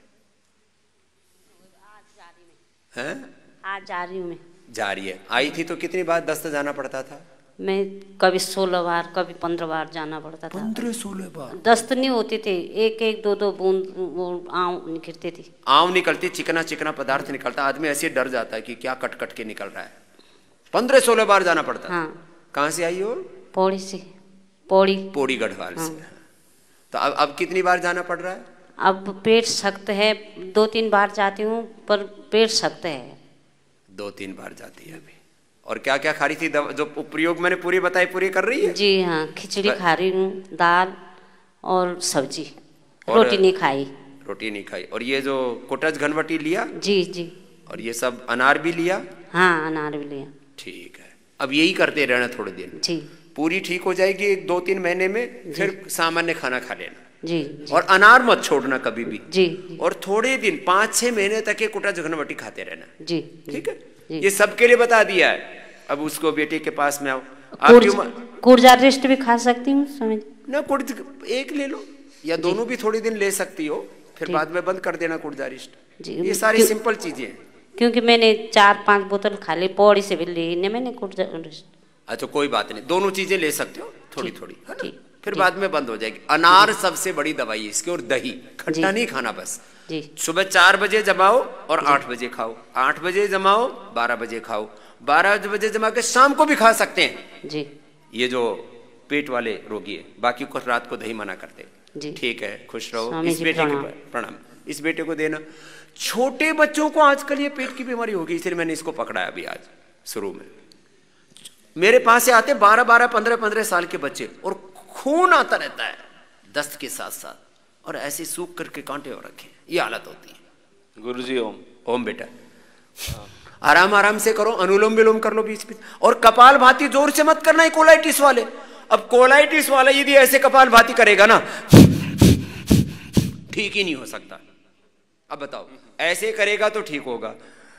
आज जा रही हूँ मैं। जा रही है। आई थी तो कितनी बार दस्त जाना पड़ता था? मैं कभी 16 बार, कभी 15 बार जाना पड़ता था। 15-16 बार दस्त नहीं होते थे, 1-1 2-2 बूंद आँव निकलती थी। आँव निकलती, चिकना चिकना पदार्थ निकलता, आदमी ऐसे डर जाता है कि क्या कट कट के निकल रहा है। 15-16 बार जाना पड़ता। हाँ। कहाँ से आई हो? पौड़ी से। पौड़ी गढ़वाल से। तो अब कितनी बार जाना पड़ रहा है? अब पेट सख्त है, 2-3 बार जाती हूँ, पर पेट सख्त है। 2-3 बार जाती है अभी। और क्या क्या खा रही थी? जो प्रयोग मैंने पूरी बताई, पूरी कर रही है? जी हाँ, खिचड़ी खा रही हूँ, दाल और सब्जी, रोटी नहीं खाई। रोटी नहीं खाई। और ये जो कोटज घनवटी लिया? जी जी। और ये सब अनार भी लिया? हाँ, अनार भी लिया। ठीक है, अब यही करते रहना थोड़े दिन जी। पूरी ठीक हो जाएगी 1-2-3 महीने में, फिर सामान्य खाना खा लेना। जी। और अनार मत छोड़ना कभी भी। जी। और थोड़े दिन 5-6 महीने तक ये कोटज घनवटी खाते रहना। जी। ठीक है, ये सबके लिए बता दिया है। अब उसको बेटे के पास में आओ। कुर्जा रेस्ट भी खा सकती हूँ समझ ना? कुर्ज एक ले लो या दोनों भी थोड़ी दिन ले सकती हो, फिर बाद में बंद कर देना कुर्जा रेस्ट। ये सारी सिंपल चीजें हैं। क्योंकि मैंने 4-5 बोतल खा ली, पौड़ी से भी ली मैंने कुर्जा रेस्ट। अच्छा, कोई बात नहीं, दोनों चीजें ले सकते हो थोड़ी थोड़ी, है ना? फिर बाद में बंद हो जाएगी। अनार सबसे बड़ी दवाई है इसकी, और दही। खट्टा नहीं खाना बस। सुबह 4 बजे जमाओ और 8 बजे खाओ, 8 बजे जमाओ, 12 बजे खाओ, 12 बजे जमा के शाम को भी खा सकते हैं जी। ये जो पेट वाले रोगी है, बाकी को रात को दही मना करते हैं। ठीक है, खुश रहो। इस बेटे के प्रणाम, इस बेटे को देना। छोटे बच्चों को आजकल ये पेट की बीमारी होगी, इसलिए मैंने इसको पकड़ा अभी आज शुरू में। मेरे पास से आते 12-12, 15-15 साल के बच्चे, और खून आता रहता है दस्त के साथ साथ, और ऐसे सूख करके कांटे हो रखे, ये हालत होती है। गुरुजी ओम। ओम बेटा, आराम आराम से करो, अनुलोम विलोम कर लो बीच बीच, और कपाल भाती जोर से मत करना है कोलाइटिस वाले। अब कोलाइटिस वाला यदि ऐसे कपाल भाती करेगा ना, ठीक ही नहीं हो सकता। अब बताओ, ऐसे करेगा तो ठीक होगा?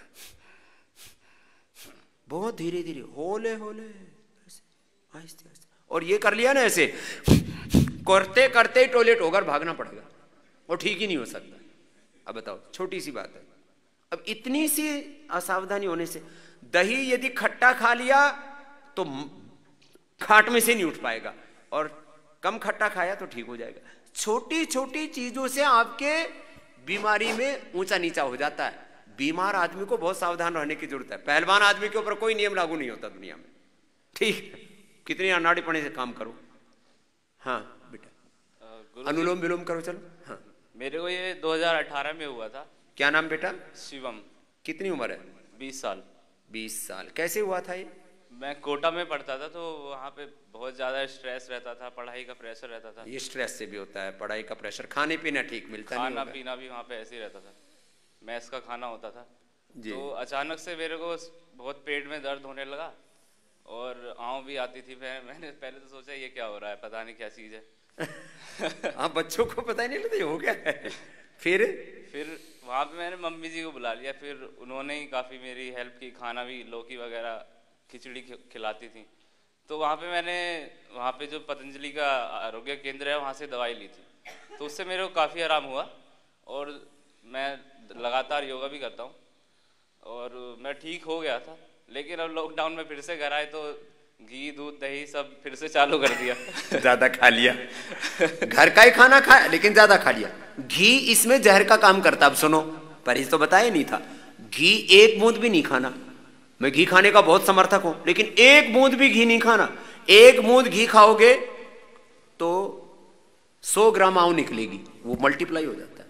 बहुत धीरे धीरे, होले होले, आहिस्ते आहिस्ते। और ये कर लिया ना ऐसे, करते करते ही टॉयलेट होकर भागना पड़ेगा, और ठीक ही नहीं हो सकता। अब बताओ, छोटी सी बात है। अब इतनी सी असावधानी होने से, दही यदि खट्टा खा लिया तो खाट में से नहीं उठ पाएगा, और कम खट्टा खाया तो ठीक हो जाएगा। छोटी छोटी चीजों से आपके बीमारी में ऊंचा नीचा हो जाता है। बीमार आदमी को बहुत सावधान रहने की जरूरत है। पहलवान आदमी के ऊपर कोई नियम लागू नहीं होता दुनिया में। ठीक है, कितनी अनाड़ीपने से काम करो। हाँ बेटा, अनुलोम विलोम करो। चलो। हाँ, मेरे को ये 2018 में हुआ था। क्या नाम बेटा? शिवम। कितनी उम्र है? 20 साल। 20 साल। कैसे हुआ था ये? मैं कोटा में पढ़ता था, तो वहाँ पे बहुत ज़्यादा स्ट्रेस रहता था, पढ़ाई का प्रेशर रहता था। ये स्ट्रेस से भी होता है, पढ़ाई का प्रेशर। खाने पीना ठीक मिलता नहीं, खाना पीना भी वहाँ पे ऐसे ही रहता था, मैस का खाना होता था जी। तो अचानक से मेरे को बहुत पेट में दर्द होने लगा, और आँव भी आती थी। मैंने पहले तो सोचा ये क्या हो रहा है, पता नहीं क्या चीज़ है। हाँ, बच्चों को पता ही नहीं लगता हो गया है। फिर वहाँ पे मैंने मम्मी जी को बुला लिया, फिर उन्होंने ही काफ़ी मेरी हेल्प की। खाना भी, लौकी वगैरह, खिचड़ी खिलाती थी। तो वहाँ पे मैंने, वहाँ पे जो पतंजलि का आरोग्य केंद्र है, वहाँ से दवाई ली थी, तो उससे मेरे को काफ़ी आराम हुआ। और मैं लगातार योगा भी करता हूँ, और मैं ठीक हो गया था। लेकिन अब लॉकडाउन में फिर से घर आए तो घी दूध दही सब फिर से चालू कर दिया। ज्यादा खा लिया। घर का ही खाना खाया लेकिन ज्यादा खा लिया। घी इसमें जहर का काम करता। अब सुनो, परहेज तो बताया नहीं था। घी 1 बूंद भी नहीं खाना, मैं घी खाने का बहुत समर्थक हूं, लेकिन एक बूंद भी घी नहीं खाना। एक बूंद घी खाओगे तो 100 ग्राम आव निकलेगी, वो मल्टीप्लाई हो जाता है।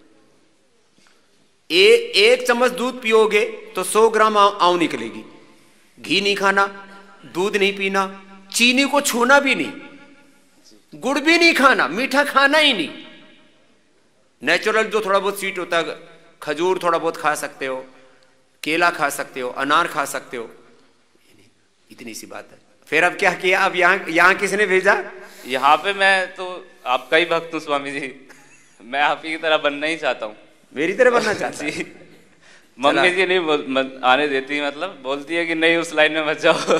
एक चम्मच दूध पियोगे तो 100 ग्राम आव निकलेगी। घी नहीं खाना, दूध नहीं पीना, चीनी को छूना भी नहीं, गुड़ भी नहीं खाना, मीठा खाना ही नहीं। नेचुरल जो थोड़ा बहुत स्वीट होता है, खजूर थोड़ा बहुत खा सकते हो, केला खा सकते हो, अनार खा सकते हो, इतनी सी बात है। फिर अब क्या किया? अब यहाँ किसने भेजा? यहाँ पे मैं तो आपका ही भक्त हूँ स्वामी जी, मैं आप ही की तरह बनना ही चाहता हूँ। मेरी तरह बनना चाहता जी। मम्मी जी नहीं आने देती, मतलब बोलती है कि नहीं उस लाइन में मत जाओ।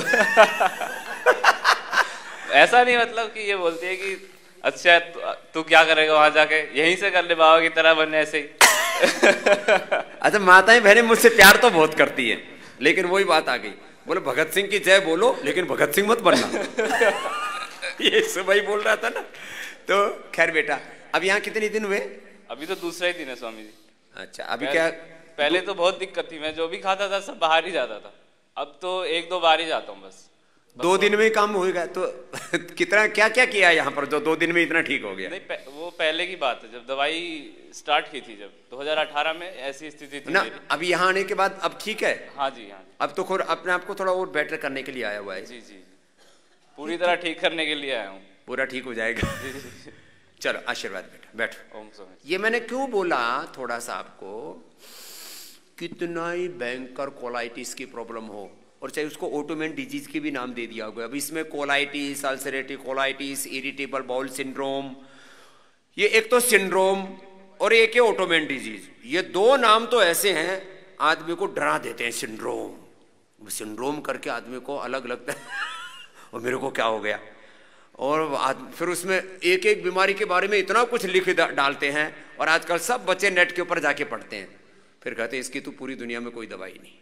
ऐसा नहीं, मतलब कि ये बोलती है कि अच्छा तू क्या करेगा वहां जाके, यहीं से कर ले, बाबा की तरह बनने ऐसे ही। अच्छा, माताएं बहनें मुझसे प्यार तो बहुत करती हैं, लेकिन वही बात आ गई, बोले भगत सिंह की जय बोलो लेकिन भगत सिंह मत बनना। ये सुबह ही बोल रहा था ना। तो खैर बेटा, अब यहाँ कितने दिन हुए? अभी तो दूसरा ही दिन है स्वामी जी। अच्छा, अभी क्या? पहले तो बहुत दिक्कत थी, मैं जो भी खाता था सब बाहर ही जाता था, अब तो 1-2 बार ही जाता हूँ बस। 2 दिन में ही काम होगा तो कितना क्या क्या किया यहाँ पर जो 2 दिन में इतना ठीक हो गया? नहीं, वो पहले की बात है, जब दवाई स्टार्ट की थी, जब 2018 में ऐसी स्थिति थी ना मेरी। अब यहाँ आने के बाद अब ठीक है? हाँ जी, हाँ जी। अब तो खुद अपने आप को थोड़ा और बेटर करने के लिए आया हुआ है। जी जी, पूरी तरह ठीक करने के लिए आया हूँ। पूरा ठीक हो जाएगा। चलो आशीर्वाद बेटा, बैठो। ओम स्वामी। ये मैंने क्यों बोला थोड़ा सा आपको, कितना ही भयंकर कोलाइटिस की प्रॉब्लम हो, और चाहे उसको ऑटोइम्यून डिजीज की भी नाम दे दिया होगा, अब इसमें colitis, ulcerative colitis, irritable bowel syndrome, ये एक तो सिंड्रोम और एक है ऑटोइम्यून डिजीज। ये 2 नाम तो ऐसे हैं आदमी को डरा देते हैं। सिंड्रोम करके आदमी को अलग लगता है और मेरे को क्या हो गया, और फिर उसमें एक एक बीमारी के बारे में इतना कुछ लिख डालते हैं, और आजकल सब बच्चे नेट के ऊपर जाके पढ़ते हैं, फिर कहते हैं इसकी तो पूरी दुनिया में कोई दवाई नहीं।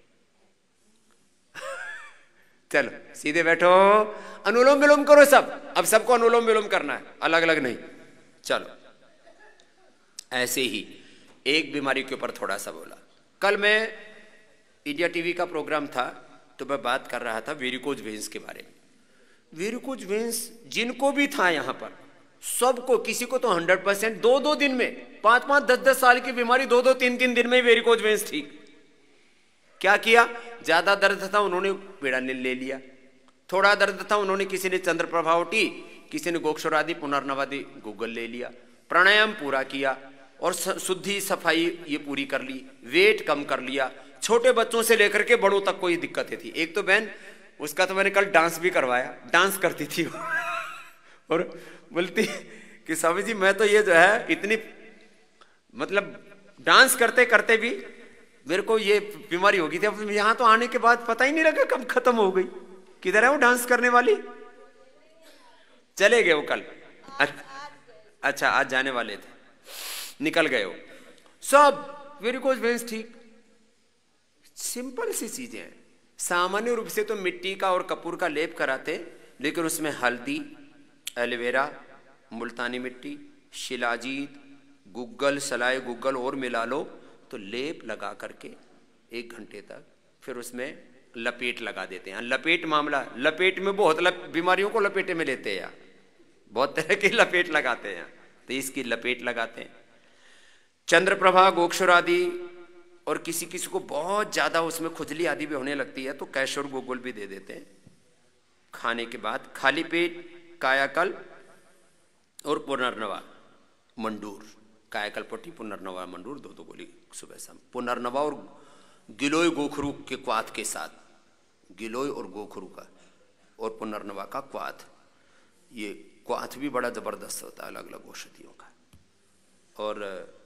चलो सीधे बैठो, अनुलोम विलोम करो सब। अब सबको अनुलोम विलोम करना है, अलग अलग नहीं। चलो ऐसे ही एक बीमारी के ऊपर थोड़ा सा बोला। कल मैं इंडिया टीवी का प्रोग्राम था तो मैं बात कर रहा था वेरिकोज वेन्स के बारे में। वेरिकोज वेन्स जिनको भी था यहाँ पर, सबको, किसी को तो 100%, 2-2 दिन में, 5-5, 10-10 साल की बीमारी 2-2, 3-3 दिन में वेरिकोज वेन्स ठीक। क्या किया? ज्यादा दर्द था उन्होंने पीड़ा ले लिया, थोड़ा दर्द था उन्होंने, किसी ने चंद्रप्रभावटी, किसी ने गोक्षरादि पुनर्नवादि गूगल ले लिया, प्राणायाम पूरा किया और शुद्धि सफाई ये पूरी कर ली, वेट कम कर लिया। छोटे बच्चों से लेकर के बड़ों तक कोई दिक्कतें थी। एक तो बहन, उसका तो मैंने कल डांस भी करवाया, डांस करती थी और बोलती कि स्वामी जी मैं तो ये जो है इतनी, मतलब डांस करते करते भी मेरे को ये बीमारी हो गई थी, अब यहाँ तो आने के बाद पता ही नहीं लगा कब खत्म हो गई। किधर है वो डांस करने वाली? चले गए वो कल। अच्छा आज जाने वाले थे, निकल गए हो सब। वेरिकोज वेन्स ठीक, सिंपल सी चीजें हैं। सामान्य रूप से तो मिट्टी का और कपूर का लेप कराते, लेकिन उसमें हल्दी, एलोवेरा, मुल्तानी मिट्टी, शिलाजीत, गुग्गल, सलाए गुग्गल और मिला लो तो लेप लगा करके 1 घंटे तक फिर उसमें लपेट लगा देते हैं। लपेट मामला, लपेट में बहुत बीमारियों को लपेटे में लेते हैं, बहुत तरह की लपेट लगाते हैं, तो इसकी लपेट लगाते हैं। चंद्रप्रभा, गोक्षर आदि, और किसी किसी को बहुत ज्यादा उसमें खुजली आदि भी होने लगती है तो कैशोर गुग्गुल भी दे देते हैं। खाने के बाद खाली पेट कायाकल्प और पुनर्नवा मंडूर, कायाकल्प पट्टी, पुनर्नवा मंडूर, 2-2 गोली सुबह शाम। पुनर्नवा और गिलोय गोखरू के क्वाथ के साथ, गिलोय और गोखरू का और पुनर्नवा का क्वाथ, ये क्वाथ भी बड़ा जबरदस्त होता है अलग अलग औषधियों का। और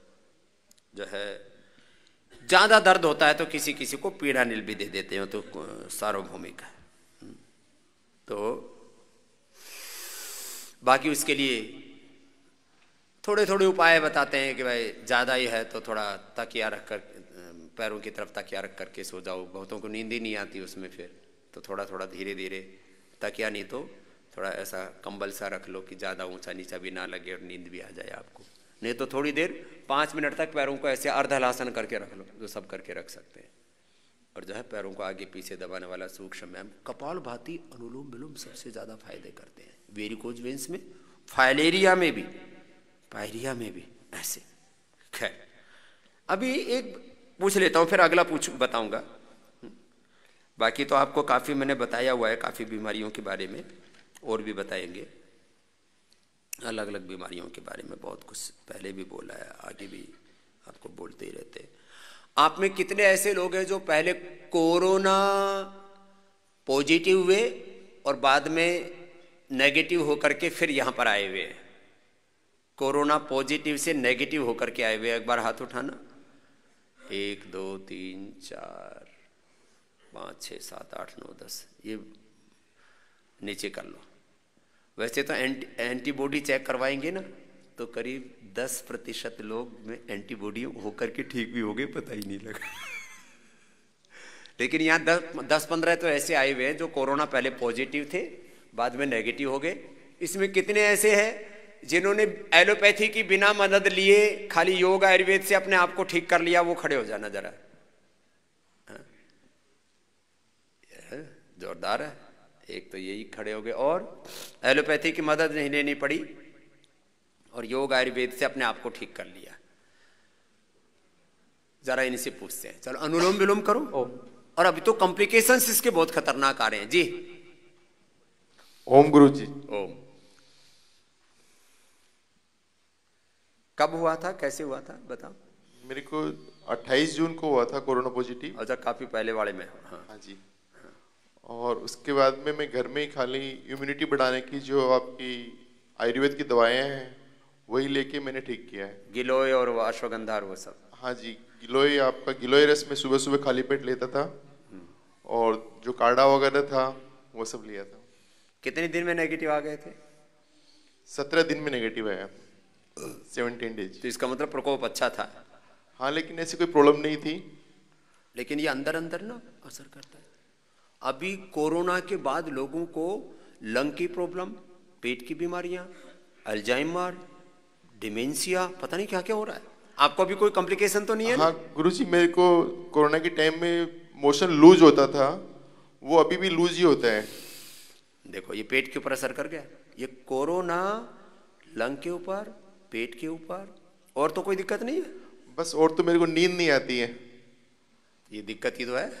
जो है ज्यादा दर्द होता है तो किसी किसी को पीड़ानिल भी दे देते हैं, तो सार्वभौमिक है। तो बाकी उसके लिए थोड़े थोड़े उपाय बताते हैं कि भाई ज़्यादा ही है तो थोड़ा तकिया रख कर, पैरों की तरफ तकिया रख करके सो जाओ। बहुतों को नींद ही नहीं आती उसमें, फिर तो थोड़ा थोड़ा धीरे धीरे, तकिया नहीं तो थोड़ा ऐसा कंबल सा रख लो कि ज़्यादा ऊंचा नीचा भी ना लगे और नींद भी आ जाए आपको। नहीं तो थोड़ी देर 5 मिनट तक पैरों को ऐसे अर्धहलासन करके रख लो, जो सब करके रख सकते हैं। और जो है पैरों को आगे पीछे दबाने वाला सूक्ष्म व्यायाम, कपालभाति, अनुलोम विलोम सबसे ज़्यादा फायदे करते हैं। वेरिकोज वेंस में, फाइलेरिया में भी, पायरिया में भी ऐसे। खैर अभी एक पूछ लेता हूँ, फिर अगला बताऊंगा। बाकी तो आपको काफ़ी मैंने बताया हुआ है, काफ़ी बीमारियों के बारे में और भी बताएंगे, अलग अलग बीमारियों के बारे में बहुत कुछ पहले भी बोला है, आगे भी आपको बोलते ही रहते हैं। आप में कितने ऐसे लोग हैं जो पहले कोरोना पॉजिटिव हुए और बाद में नेगेटिव होकर के फिर यहाँ पर आए हुए हैं? कोरोना पॉजिटिव से नेगेटिव होकर के आए हुए, एक बार हाथ उठाना। 1 2 3 4 5 6 7 8 9 10, ये नीचे कर लो। वैसे तो एंटीबॉडी चेक करवाएंगे ना, तो करीब 10% लोग में एंटीबॉडी होकर के ठीक भी हो गए, पता ही नहीं लगा। लेकिन यहाँ 10-15 तो ऐसे आए हुए हैं जो कोरोना पहले पॉजिटिव थे, बाद में नेगेटिव हो गए। इसमें कितने ऐसे हैं जिन्होंने एलोपैथी की बिना मदद लिए खाली योग आयुर्वेद से अपने आप को ठीक कर लिया? वो खड़े हो जाना जरा, जोरदार है। एक तो यही खड़े हो गए, और एलोपैथी की मदद नहीं लेनी पड़ी और योग आयुर्वेद से अपने आप को ठीक कर लिया। जरा इनसे पूछते हैं, चलो अनुलोम विलोम करो। और अभी तो कॉम्प्लिकेशंस इसके बहुत खतरनाक आ रहे हैं जी। ओम गुरु जी। ओम। कब हुआ था, कैसे हुआ था बताओ? मेरे को 28 जून को हुआ था कोरोना पॉजिटिव। अच्छा, काफी पहले वाले में। हाँ जी। और उसके बाद में मैं घर में ही खाली इम्यूनिटी बढ़ाने की जो आपकी आयुर्वेद की दवाएं हैं वही लेके मैंने ठीक किया है। गिलोय और अश्वगंधा और वो सब। हाँ जी, गिलोय, आपका गिलोय रस में सुबह सुबह खाली पेट लेता था, और जो काढ़ा वगैरह था वो सब लिया था। कितने दिन में नेगेटिव आ गए थे? 17 दिन में नेगेटिव आया, 17 डेज। तो इसका मतलब प्रकोप अच्छा था। हाँ, लेकिन ऐसी कोई प्रॉब्लम नहीं थी। लेकिन ये अंदर अंदर ना असर करता है। अभी कोरोना के बाद लोगों को लंग की प्रॉब्लम, पेट की बीमारियां, अल्जाइमर, डिमेंशिया, पता नहीं क्या क्या हो रहा है। आपको अभी कोई कॉम्प्लिकेशन तो नहीं है? हाँ गुरुजी, मेरे को कोरोना के टाइम में मोशन लूज होता था, वो अभी भी लूज ही होता है। देखो ये पेट के ऊपर असर कर गया। ये कोरोना लंग के ऊपर, पेट के ऊपर, और तो कोई दिक्कत नहीं है? बस और तो मेरे को नींद नहीं आती है। ये दिक्कत ही तो है।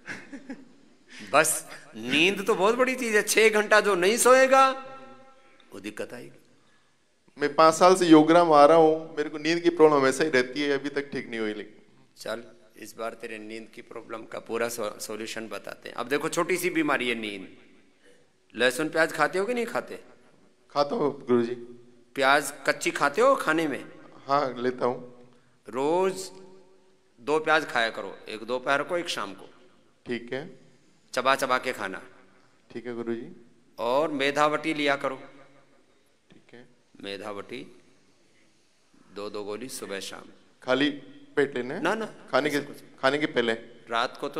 बस नींद तो बहुत बड़ी चीज है। 6 घंटा जो नहीं सोएगा वो दिक्कत आएगी। मैं 5 साल से योगराम आ रहा हूँ, मेरे को नींद की प्रॉब्लम हमेशा ही रहती है, अभी तक ठीक नहीं हुई। लेकिन चल इस बार तेरे नींद की प्रॉब्लम का पूरा सॉल्यूशन बताते हैं। अब देखो छोटी सी बीमारी है नींद। लहसुन प्याज खाते हो कि नहीं खाते? खाता हूँ गुरुजी। प्याज कच्ची खाते हो खाने में? हाँ लेता हूँ। रोज 2 प्याज खाया करो, एक दोपहर को एक शाम को। ठीक है। चबा चबा के खाना। ठीक है गुरुजी। और मेधावटी लिया करो। ठीक है। मेधावटी 2 गोली सुबह शाम। खाली पेट लेना है? ना खाने के पहले। रात को तो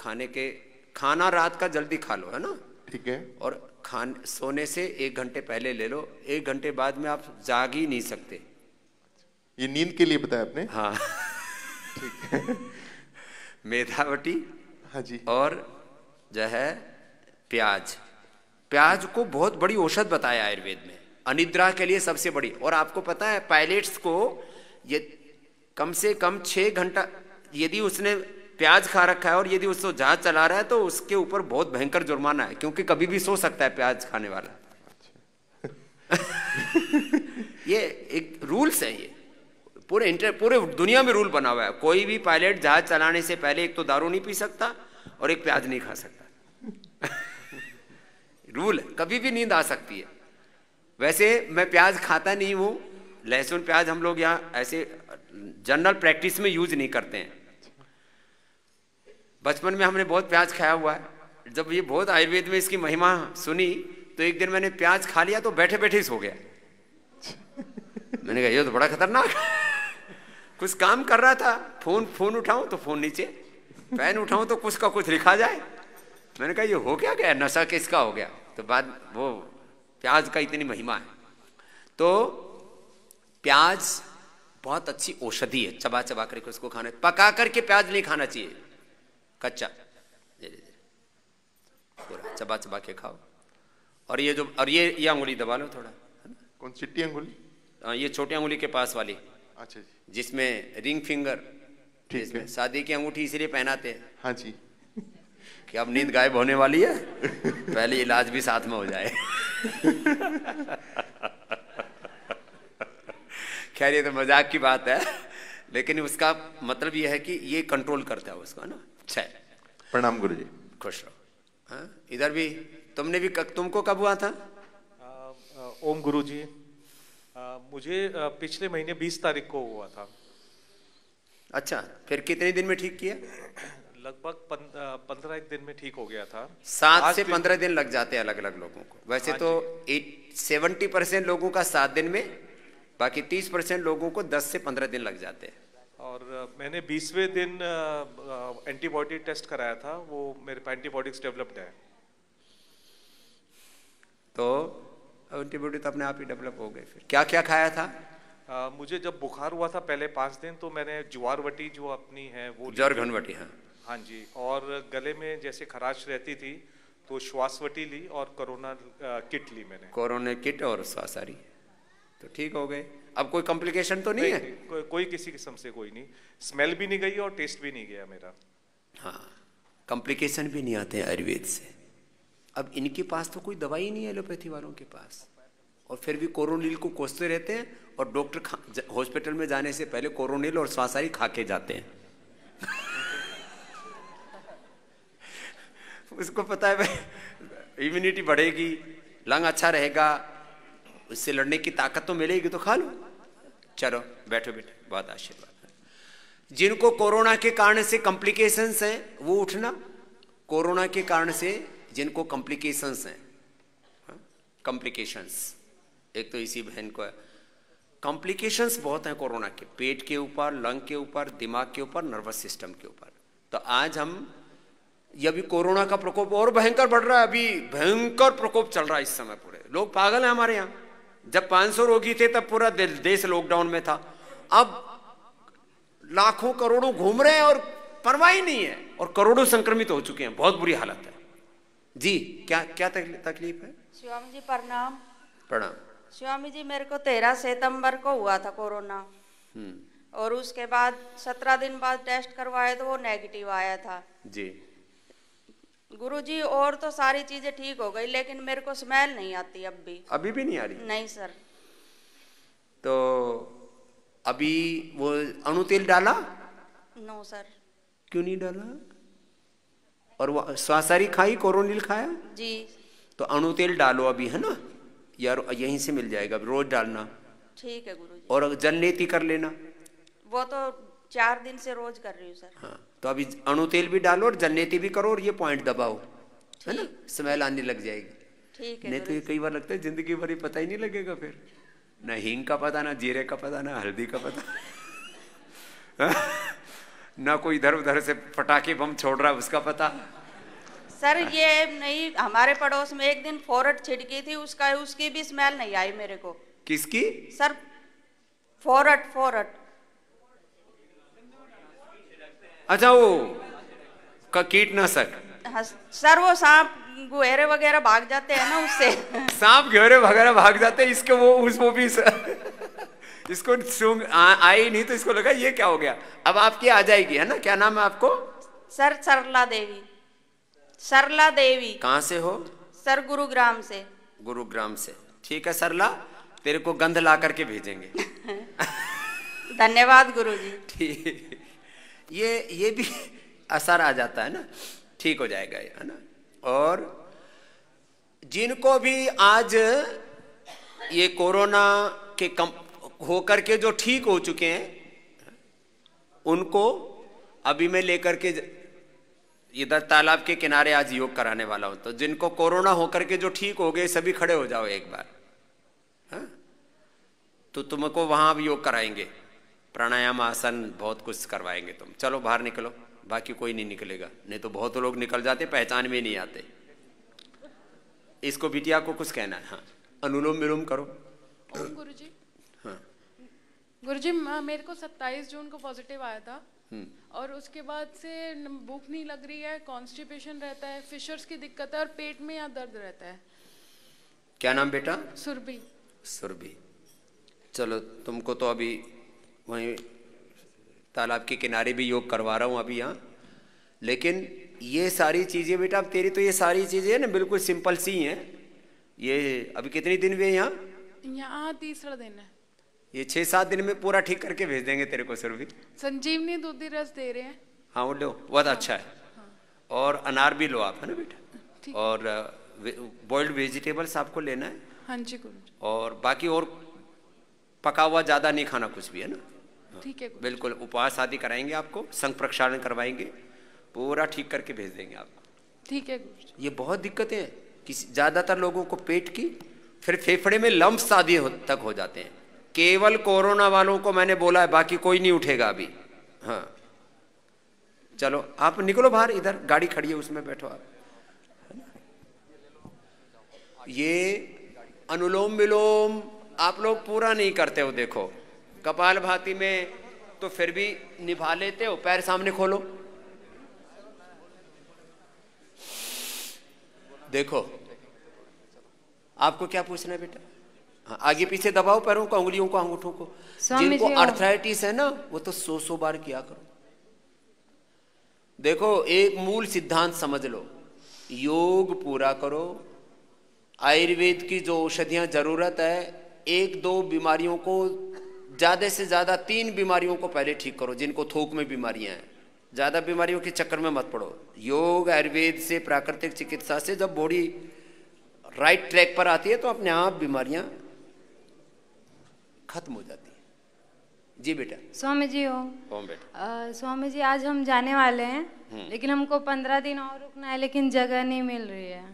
खाना रात का जल्दी खा लो, है ना? ठीक है। और सोने से 1 घंटे पहले ले लो। 1 घंटे बाद में आप जाग ही नहीं सकते। ये नींद के लिए बताया आपने? हाँ। ठीक है। मेधावटी। हाँ जी। और जो है प्याज को बहुत बड़ी औषध बताया आयुर्वेद में, अनिद्रा के लिए सबसे बड़ी। और आपको पता है पायलट्स को ये कम से कम 6 घंटा यदि उसने प्याज खा रखा है और यदि उसको जहाज चला रहा है तो उसके ऊपर बहुत भयंकर जुर्माना है, क्योंकि कभी भी सो सकता है प्याज खाने वाला। ये एक रूल्स है, ये पूरे दुनिया में रूल बना हुआ है। कोई भी पायलट जहाज चलाने से पहले एक तो दारू नहीं पी सकता और एक प्याज नहीं खा सकता। रूल है, कभी भी नींद आ सकती है। वैसे मैं प्याज खाता नहीं हूं, लहसुन प्याज हम लोग यहाँ ऐसे जनरल प्रैक्टिस में यूज नहीं करते हैं। बचपन में हमने बहुत प्याज खाया हुआ है। जब ये बहुत आयुर्वेद में इसकी महिमा सुनी तो एक दिन मैंने प्याज खा लिया तो बैठे बैठे ही सो गया। मैंने कहा ये तो बड़ा खतरनाक। कुछ काम कर रहा था, फोन उठाऊं तो फोन नीचे, पेन उठाऊं तो कुछ का कुछ लिखा जाए। मैंने कहा ये हो क्या गया, नशा किसका हो गया? तो बाद वो प्याज का इतनी महिमा है। तो प्याज बहुत अच्छी औषधि है, चबा चबा करके उसको खाना। पका करके प्याज नहीं खाना चाहिए, कच्चा, धीरे धीरे पूरा चबा चबा के खाओ। और ये जो, और ये अंगुली दबा लो थोड़ा, है ना? कौन चिट्टी अंगुली? ये छोटी अंगुली के पास वाली, अच्छा जी, जिसमें रिंग फिंगर, ठीक है। शादी की अंगूठी इसलिए पहनाते हैं हाँ जी, कि अब नींद गायब होने वाली है, पहले इलाज भी साथ में हो जाए। खैर ये तो मजाक की बात है, लेकिन उसका मतलब ये है कि ये कंट्रोल करता है उसको, ना। अच्छा, प्रणाम गुरु जी। खुश रहो। हाँ, इधर भी तुमने भी, तुमको कब हुआ था? ओम गुरु जी, मुझे पिछले महीने 20 तारीख को हुआ था। अच्छा, फिर कितने दिन में ठीक किया? लगभग 15 एक दिन में ठीक हो गया था। 7 से 15 दिन लग जाते हैं अलग अलग लोगों को। वैसे तो 70% लोगों का 7 दिन में, बाकी 30% लोगों को 10 से 15 दिन लग जाते हैं। और मैंने 20वें दिन एंटीबॉडी टेस्ट कराया था, वो मेरे पे एंटीबॉडीज डेवलप्ड है। तो एंटीबॉडी तो अपने आप ही डेवलप हो गए। फिर क्या क्या खाया था? मुझे जब बुखार हुआ था पहले 5 दिन, तो मैंने ज्वारवटी जो अपनी है वो, ज्वारघनवटी, हाँ हाँ जी, और गले में जैसे खराश रहती थी तो श्वासवटी ली, और कोरोना किट ली मैंने। कोरोना किट और श्वासारी, तो ठीक हो गए। अब कोई कॉम्प्लिकेशन तो नहीं है? कोई किसी किस्म से कोई नहीं, स्मेल भी नहीं गई और टेस्ट भी नहीं गया मेरा। हाँ, कॉम्प्लिकेशन भी नहीं आते हैं आयुर्वेद से। अब इनके पास तो कोई दवाई नहीं है एलोपैथी वालों के पास, और फिर भी कोरोनिल को कोसते रहते हैं, और डॉक्टर हॉस्पिटल में जाने से पहले कोरोनिल और श्वासारी खा के जाते हैं। उसको पता है भाई इम्यूनिटी बढ़ेगी, लंग अच्छा रहेगा, उससे लड़ने की ताकत तो मिलेगी, तो खा लो। चलो बैठो बेटे, बहुत आशीर्वाद है। जिनको कोरोना के कारण से कॉम्प्लिकेशंस हैं वो उठना। कोरोना के कारण से जिनको कॉम्प्लिकेशंस हैं, कॉम्प्लिकेशंस, एक तो इसी बहन को है, कॉम्प्लिकेशंस बहुत हैं कोरोना के, पेट के ऊपर, लंग के ऊपर, दिमाग के ऊपर, नर्वस सिस्टम के ऊपर। तो आज हम, ये अभी कोरोना का प्रकोप और भयंकर बढ़ रहा है, अभी भयंकर प्रकोप चल रहा है इस समय। पूरे लोग पागल हैं हमारे यहाँ। जब 500 रोगी थे तब पूरा देश लॉकडाउन में था, अब लाखों करोड़ों घूम रहे हैं और परवाह ही नहीं है, और करोड़ों संक्रमित हो चुके हैं। बहुत बुरी हालत है जी। क्या क्या तकलीफ है? स्वामी जी प्रणाम। प्रणाम। स्वामी जी, मेरे को 13 सितंबर को हुआ था कोरोना, और उसके बाद 17 दिन बाद टेस्ट करवाया तो वो नेगेटिव आया था जी। गुरुजी, और तो सारी चीजें ठीक हो गई, लेकिन मेरे को स्मेल नहीं आती अब भी। अभी भी नहीं आ रही? नहीं सर। तो अभी वो अणु तेल डाला? No sir. क्यों नहीं डाला? और वो श्वासारी खाई, कोरोनिल खाया जी? तो अणु तेल डालो अभी, है ना यार, यहीं से मिल जाएगा, रोज डालना। ठीक है गुरुजी। और जलनेती कर लेना। वो तो 4 दिन से रोज कर रही हूँ सर। हाँ, तो अभी अणु तेल भी डालो और जलनेती भी करो, और ये पॉइंट दबाओ, है ना, स्मेल आने लग जाएगी। ठीक है। नहीं तो ये कई बार लगता है जिंदगी भर ही पता ही नहीं लगेगा, फिर ना हींग का पता, ना जीरे का पता, ना हल्दी का पता, ना कोई इधर उधर से पटाखे बम छोड़ रहा है उसका पता। सर ये नहीं, हमारे पड़ोस में एक दिन फोरट छिड़की थी, उसकी भी स्मेल नहीं आई मेरे को। किसकी? Sir phorate. अच्छा, वो कीटनाशक। हाँ, सर वो सांप गुहेरे वगैरह भाग जाते हैं ना उससे। सांप घेरे वगैरह भाग जाते हैं, इसके वो भी इसको सूंघ आई नहीं तो इसको लगा ये क्या हो गया। अब आपकी आ जाएगी, है ना? क्या नाम है आपको? सर सरला देवी। सरला देवी। कहाँ से हो? सर गुरुग्राम से। गुरुग्राम से, ठीक है सरला, तेरे को गंध ला करके भेजेंगे। धन्यवाद गुरुजी। ठीक, ये भी असर आ जाता है ना, ठीक हो जाएगा ये, है ना। और जिनको भी आज ये कोरोना के होकर के जो ठीक हो चुके हैं, उनको अभी मैं लेकर के इधर तालाब के किनारे आज योग कराने वाला हूं। तो जिनको कोरोना होकर के जो ठीक हो गए, सभी खड़े हो जाओ एक बार, हाँ? तो तुमको वहां भी योग कराएंगे, प्राणायाम, आसन, बहुत कुछ करवाएंगे तुम। चलो बाहर निकलो, बाकी कोई नहीं निकलेगा, नहीं तो बहुत लोग निकल जाते, पहचान में नहीं आते। इसको बिटिया को कुछ कहना है? हाँ, अनुलोम विलोम करो। गुरुजी। हाँ गुरुजी, मेरे को 27 जून को पॉजिटिव आया था, और उसके बाद से भूख नहीं लग रही है, कॉन्स्टिपेशन रहता है, फिशर्स की दिक्कत है और पेट में यहाँ दर्द रहता है। क्या नाम बेटा? सुरभि। सुरभि। चलो तुमको तो अभी वहीं तालाब के किनारे भी योग करवा रहा हूँ अभी यहाँ, लेकिन ये सारी चीज़ें बेटा अब तेरी तो ये सारी चीज़ें ना बिल्कुल सिंपल सी हैं। ये अभी कितनी दिन हुए यहाँ? यहाँ तीसरा दिन है। ये 6-7 दिन में पूरा ठीक करके भेज देंगे तेरे को सुरभि। संजीवनी दूधी रस दे रहे हैं। हाँ वो लो, बहुत अच्छा है। और अनार भी लो आप, है ना बेटा? और बॉइल्ड वेजिटेबल्स आपको लेना है। हाँ जी गुरुजी। और बाकी और पका हुआ ज़्यादा नहीं खाना कुछ भी, है ना? ठीक है। बिल्कुल उपवास आदि कराएंगे आपको, संग प्रक्षालन करवाएंगे, पूरा ठीक करके भेज देंगे आपको। ठीक है गुरुजी। ये बहुत दिक्कतें हैं किसी ज़्यादातर लोगों को पेट की, फिर फेफड़े में लम्प्स आदि तक हो जाते हैं। केवल कोरोना वालों को मैंने बोला है, बाकी कोई नहीं उठेगा अभी। हाँ चलो आप निकलो बाहर, इधर गाड़ी खड़ी है उसमें बैठो आप। ये अनुलोम विलोम आप लोग पूरा नहीं करते हो, देखो कपालभाति में तो फिर भी निभा लेते हो। पैर सामने खोलो, देखो आपको क्या पूछना है बेटा? हाँ, आगे पीछे दबाओ पैरों को, उंगलियों को, अंगूठों को। जिनको आर्थराइटिस है ना वो तो 100 बार किया करो। देखो एक मूल सिद्धांत समझ लो, योग पूरा करो, आयुर्वेद की जो औषधियां जरूरत है 1-2 बीमारियों को, ज्यादा से ज्यादा 3 बीमारियों को पहले ठीक करो जिनको थोक में बीमारियां हैं। ज्यादा बीमारियों के चक्कर में मत पड़ो। योग आयुर्वेद से, प्राकृतिक चिकित्सा से जब बॉडी राइट ट्रैक पर आती है तो अपने आप बीमारियां खत्म हो जाती है। जी बेटा। स्वामी जी हो। ओम बेटा। स्वामी जी आज हम जाने वाले हैं, लेकिन हमको 15 दिन और रुकना है, लेकिन जगह नहीं मिल रही है।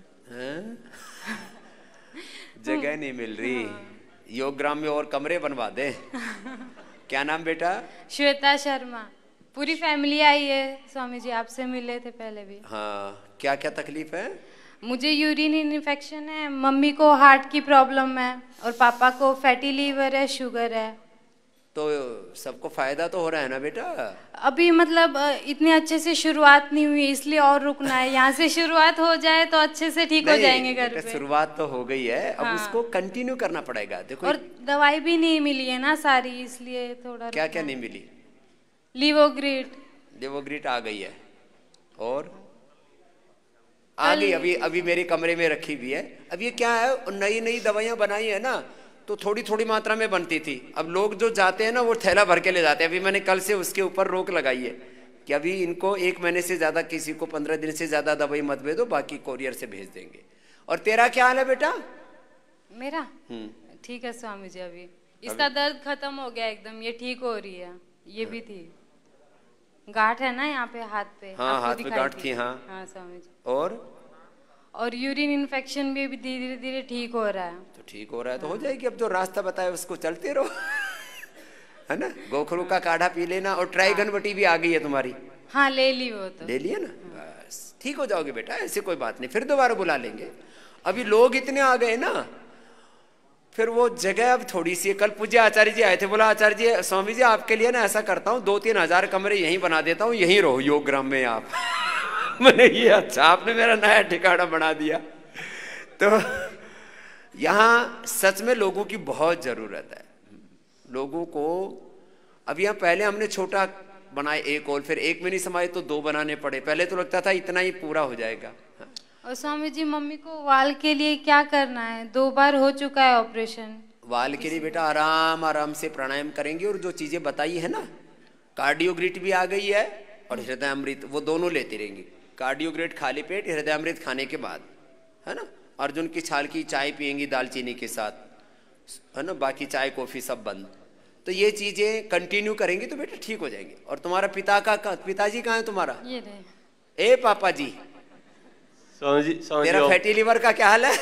जगह नहीं मिल रही? योग ग्राम में और कमरे बनवा दे। क्या नाम बेटा? श्वेता शर्मा। पूरी फैमिली आई है स्वामी जी, आपसे मिले थे पहले भी। हाँ क्या क्या तकलीफ है? मुझे यूरिन इन्फेक्शन है, मम्मी को हार्ट की प्रॉब्लम है और पापा को फैटी लीवर है, शुगर है। तो सबको फायदा तो हो रहा है ना बेटा? अभी मतलब इतने अच्छे से शुरुआत नहीं हुई, इसलिए और रुकना है। यहाँ से शुरुआत हो जाए तो अच्छे से ठीक हो जाएंगे घर पे। शुरुआत तो हो गई है, अब उसको कंटिन्यू करना पड़ेगा। देखो और दवाई भी नहीं मिली है ना सारी, इसलिए थोड़ा। क्या क्या नहीं मिली? लिवोग्रिड। लिवोग्रिड आ गई है और आ गई, अभी मेरे कमरे में रखी हुई है। अब ये क्या है, नई नई दवाइयां बनाई है ना तो थोड़ी थोड़ी मात्रा में बनती थी। अब लोग जो जाते हैं ना वो थैला भर के ले जाते हैं। अभी मैंने कल से उसके ऊपर रोक लगाई है कि अभी इनको 1 महीने से ज्यादा, किसी को 15 दिन से ज्यादा दवाई मत भेजो, बाकी कोरियर से भेज देंगे। और तेरा क्या हाल है बेटा? मेरा ठीक है स्वामी जी, अभी इसका दर्द खत्म हो गया एकदम, ये ठीक हो रही है। ये भी थी गांठ है ना यहाँ पे हाथ पे। हाँ हाथ पे गांठ थी। हाँ हाँ स्वामी जी। और यूरिन इन्फेक्शन भी अभी धीरे धीरे ठीक हो रहा है। तो ठीक हो रहा है तो हो जाएगी। अब जो रास्ता बताया उसको चलते रहो। है ना? गोखरू का काढ़ा पी लेना। और ट्राइगन बटी भी आ गई है तुम्हारी? हाँ ले ली, वो तो ले लिया ना, बस ठीक हो जाओगे बेटा, ऐसी कोई बात नहीं। फिर दोबारा बुला लेंगे। अभी लोग इतने आ गए ना, फिर वो जगह अब थोड़ी सी। कल पूज्य आचार्य जी आए थे, बोला आचार्य जी स्वामी जी आपके लिए ना ऐसा करता हूँ 2-3 हजार कमरे यहीं बना देता हूँ, यहीं रहो योग ग्राम में आप। मैंने ये अच्छा, आपने मेरा नया ठिकाना बना दिया। तो यहाँ सच में लोगों की बहुत जरूरत है। लोगों को अब यहाँ पहले हमने छोटा बनाए 1 और, फिर 1 में नहीं समाये तो 2 बनाने पड़े। पहले तो लगता था इतना ही पूरा हो जाएगा। और स्वामी जी मम्मी को वाल के लिए क्या करना है? 2 बार हो चुका है ऑपरेशन। वाल के लिए बेटा आराम आराम से प्राणायाम करेंगे और जो चीजें बताई है ना, कार्डियोग्रिट भी आ गई है और हृदय अमृत, वो दोनों लेती रहेंगी। कार्डियोग्रिट खाली पेट, हृदय अमृत खाने के बाद, है ना? अर्जुन की छाल की चाय पियेंगी दालचीनी के साथ, है ना? बाकी चाय कॉफी सब बंद। तो ये चीजें कंटिन्यू करेंगी तो बेटा ठीक हो जाएंगे। और तुम्हारा पिताजी कहाँ है तुम्हारा? ये रहे। ए पापा जी। स्वामी जी तेरा फैटी लीवर का क्या हाल है?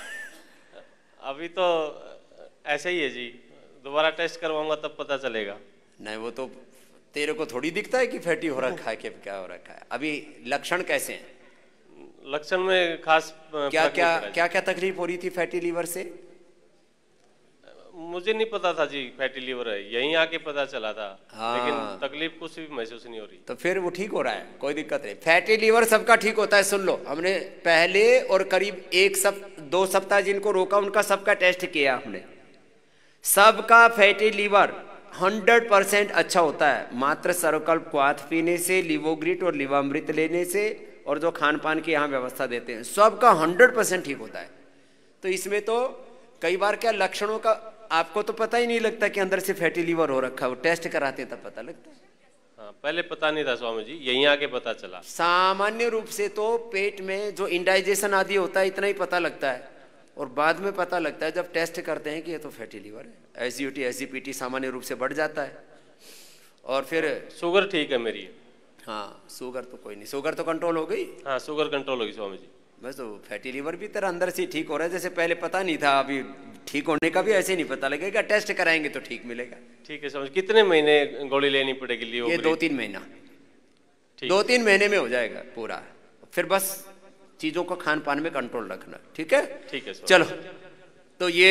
अभी तो ऐसे ही है जी, दोबारा टेस्ट करवाऊंगा तब पता चलेगा। नहीं वो तो तेरे को थोड़ी दिखता है कि फैटी हो रखा है कि क्या हो रखा है। अभी लक्षण कैसे हैं? लक्षण में खास क्या क्या तकलीफ हो रही थी फैटी लीवर से? मुझे नहीं पता था जी फैटी लीवर है, यहीं आके पता चला था। हाँ। लेकिन तकलीफ कुछ भी महसूस नहीं हो रही। तो फिर वो ठीक हो रहा है, कोई दिक्कत नहीं। फैटी लीवर सबका ठीक होता है। सुन लो, हमने पहले और करीब 2 सप्ताह जिनको रोका उनका सबका टेस्ट किया हमने, सबका फैटी लीवर 100% अच्छा होता है। मात्र सर्वकल्प क्वाथ पीने से, लिवोग्रिट और लिवामृत लेने से, और जो खान पान की यहाँ व्यवस्था देते हैं, सबका 100% ठीक होता है। तो इसमें तो कई बार क्या लक्षणों का आपको तो पता ही नहीं लगता कि अंदर से फैटी लीवर हो रखा है, वो टेस्ट कराते तब पता लगता है। हाँ, पहले पता नहीं था स्वामी जी, यहीं आके पता चला। सामान्य रूप से तो पेट में जो इंडाइजेशन आदि होता है इतना ही पता लगता है, और बाद में पता लगता है जब टेस्ट करते हैं कि ये तो फैटी लीवर है। एसजीओटी एसजीपीटी सामान्य रूप से बढ़ जाता है, और फिर शुगर ठीक है मेरी। हाँ, शुगर तो कोई नहीं, शुगर तो कंट्रोल हो गई। हाँ, शुगर कंट्रोल होगी स्वामी जी। बस तो फैटी लीवर भी तेरा अंदर से ठीक हो रहा है, जैसे पहले पता नहीं था, अभी ठीक होने का भी ऐसे नहीं पता लगेगा, टेस्ट कराएंगे तो ठीक मिलेगा। ठीक है समझ। कितने महीने गोली लेनी पड़ेगी लियो? ये 2-3 महीना, 2-3 महीने में हो जाएगा पूरा। फिर बस चीजों को खान पान में कंट्रोल रखना, ठीक है? ठीक है। चलो, तो ये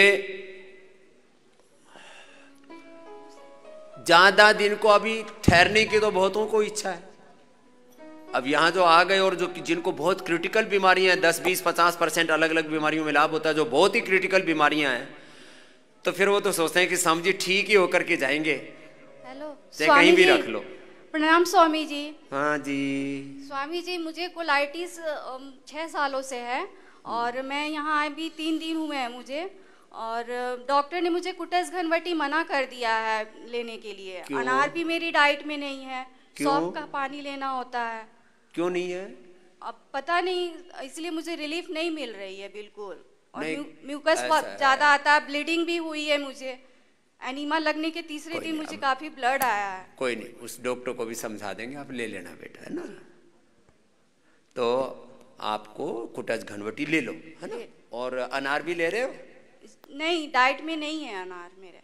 ज्यादा दिन को अभी ठहरने की तो बहुतों को इच्छा है। अब यहाँ जो आ गए और जो जिनको बहुत क्रिटिकल बीमारियां हैं, 10, 20, 50% अलग अलग बीमारियों में लाभ होता है, जो बहुत ही क्रिटिकल बीमारियां हैं, तो फिर वो तो सोचते हैं कि स्वामी जी ठीक ही होकर के जाएंगे। हेलो चाहे कहीं भी रख लो। प्रणाम स्वामी जी। हाँ जी। स्वामी जी, मुझे कोलाइटिस 6 सालों से है, और मैं यहाँ आए भी 3 दिन हुए हैं मुझे, और डॉक्टर ने मुझे कुटस घनवटी मना कर दिया है लेने के लिए। अनार भी मेरी डाइट में नहीं है, सौंफ का पानी लेना होता है। क्यों नहीं है? अब पता नहीं, इसलिए मुझे रिलीफ नहीं मिल रही है बिल्कुल, और म्यूकस ऐसा ज्यादा आता है, ब्लीडिंग भी हुई है मुझे। एनीमा लगने के तीसरे दिन मुझे काफी ब्लड आया है। कोई नहीं, उस डॉक्टर को भी समझा देंगे, आप ले लेना बेटा, है ना? तो आपको कुटस घनवटी ले लो, है ना? और अनार भी ले रहे हो? नहीं, डाइट में नहीं है अनार मेरे।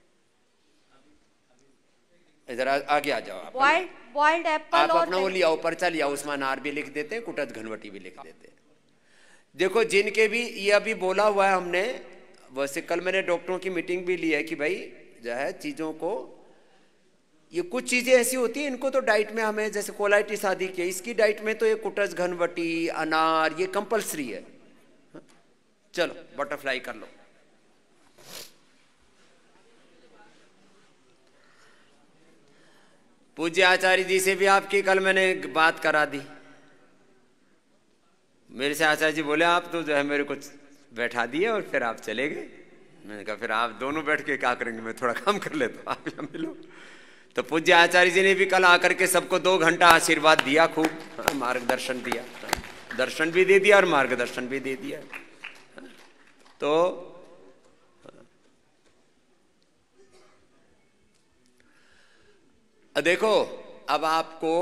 इधर आगे आ जाओ आप। बॉइल्ड एप्पल आप और अपना वो लियाओ, पर्चा लियाओ, उसमें अनार भी लिख देते हैं, कुटस घनवटी भी लिख देते हैं। देखो, जिनके भी ये अभी बोला हुआ है हमने, वैसे कल मैंने डॉक्टरों की मीटिंग भी ली है कि भाई जो है चीजों को, ये कुछ चीजें ऐसी होती हैं इनको तो डाइट में हमें, जैसे कोलाइटिस आदि की, इसकी डाइट में तो ये कुटस घनवटी, अनार, ये कंपल्सरी है। चलो बटरफ्लाई कर लो। पूज्य आचार्य जी से भी आपकी कल मैंने बात करा दी। मेरे से आचार्य जी बोले आप तो जो है मेरे को बैठा दिए और फिर आप चले गए। मैंने कहा फिर आप दोनों बैठ के क्या करेंगे, मैं थोड़ा काम कर लेता हूँ, आप यहाँ मिलो। तो पूज्य आचार्य जी ने भी कल आकर के सबको 2 घंटा आशीर्वाद दिया, खूब मार्गदर्शन दिया, दर्शन भी दे दिया और मार्गदर्शन भी दे दिया। तो देखो, अब आपको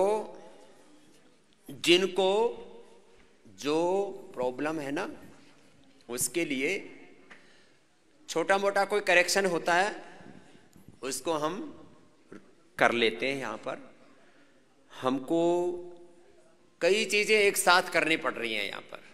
जिनको जो प्रॉब्लम है ना, उसके लिए छोटा मोटा कोई करेक्शन होता है, उसको हम कर लेते हैं। यहाँ पर हमको कई चीजें एक साथ करनी पड़ रही हैं यहाँ पर।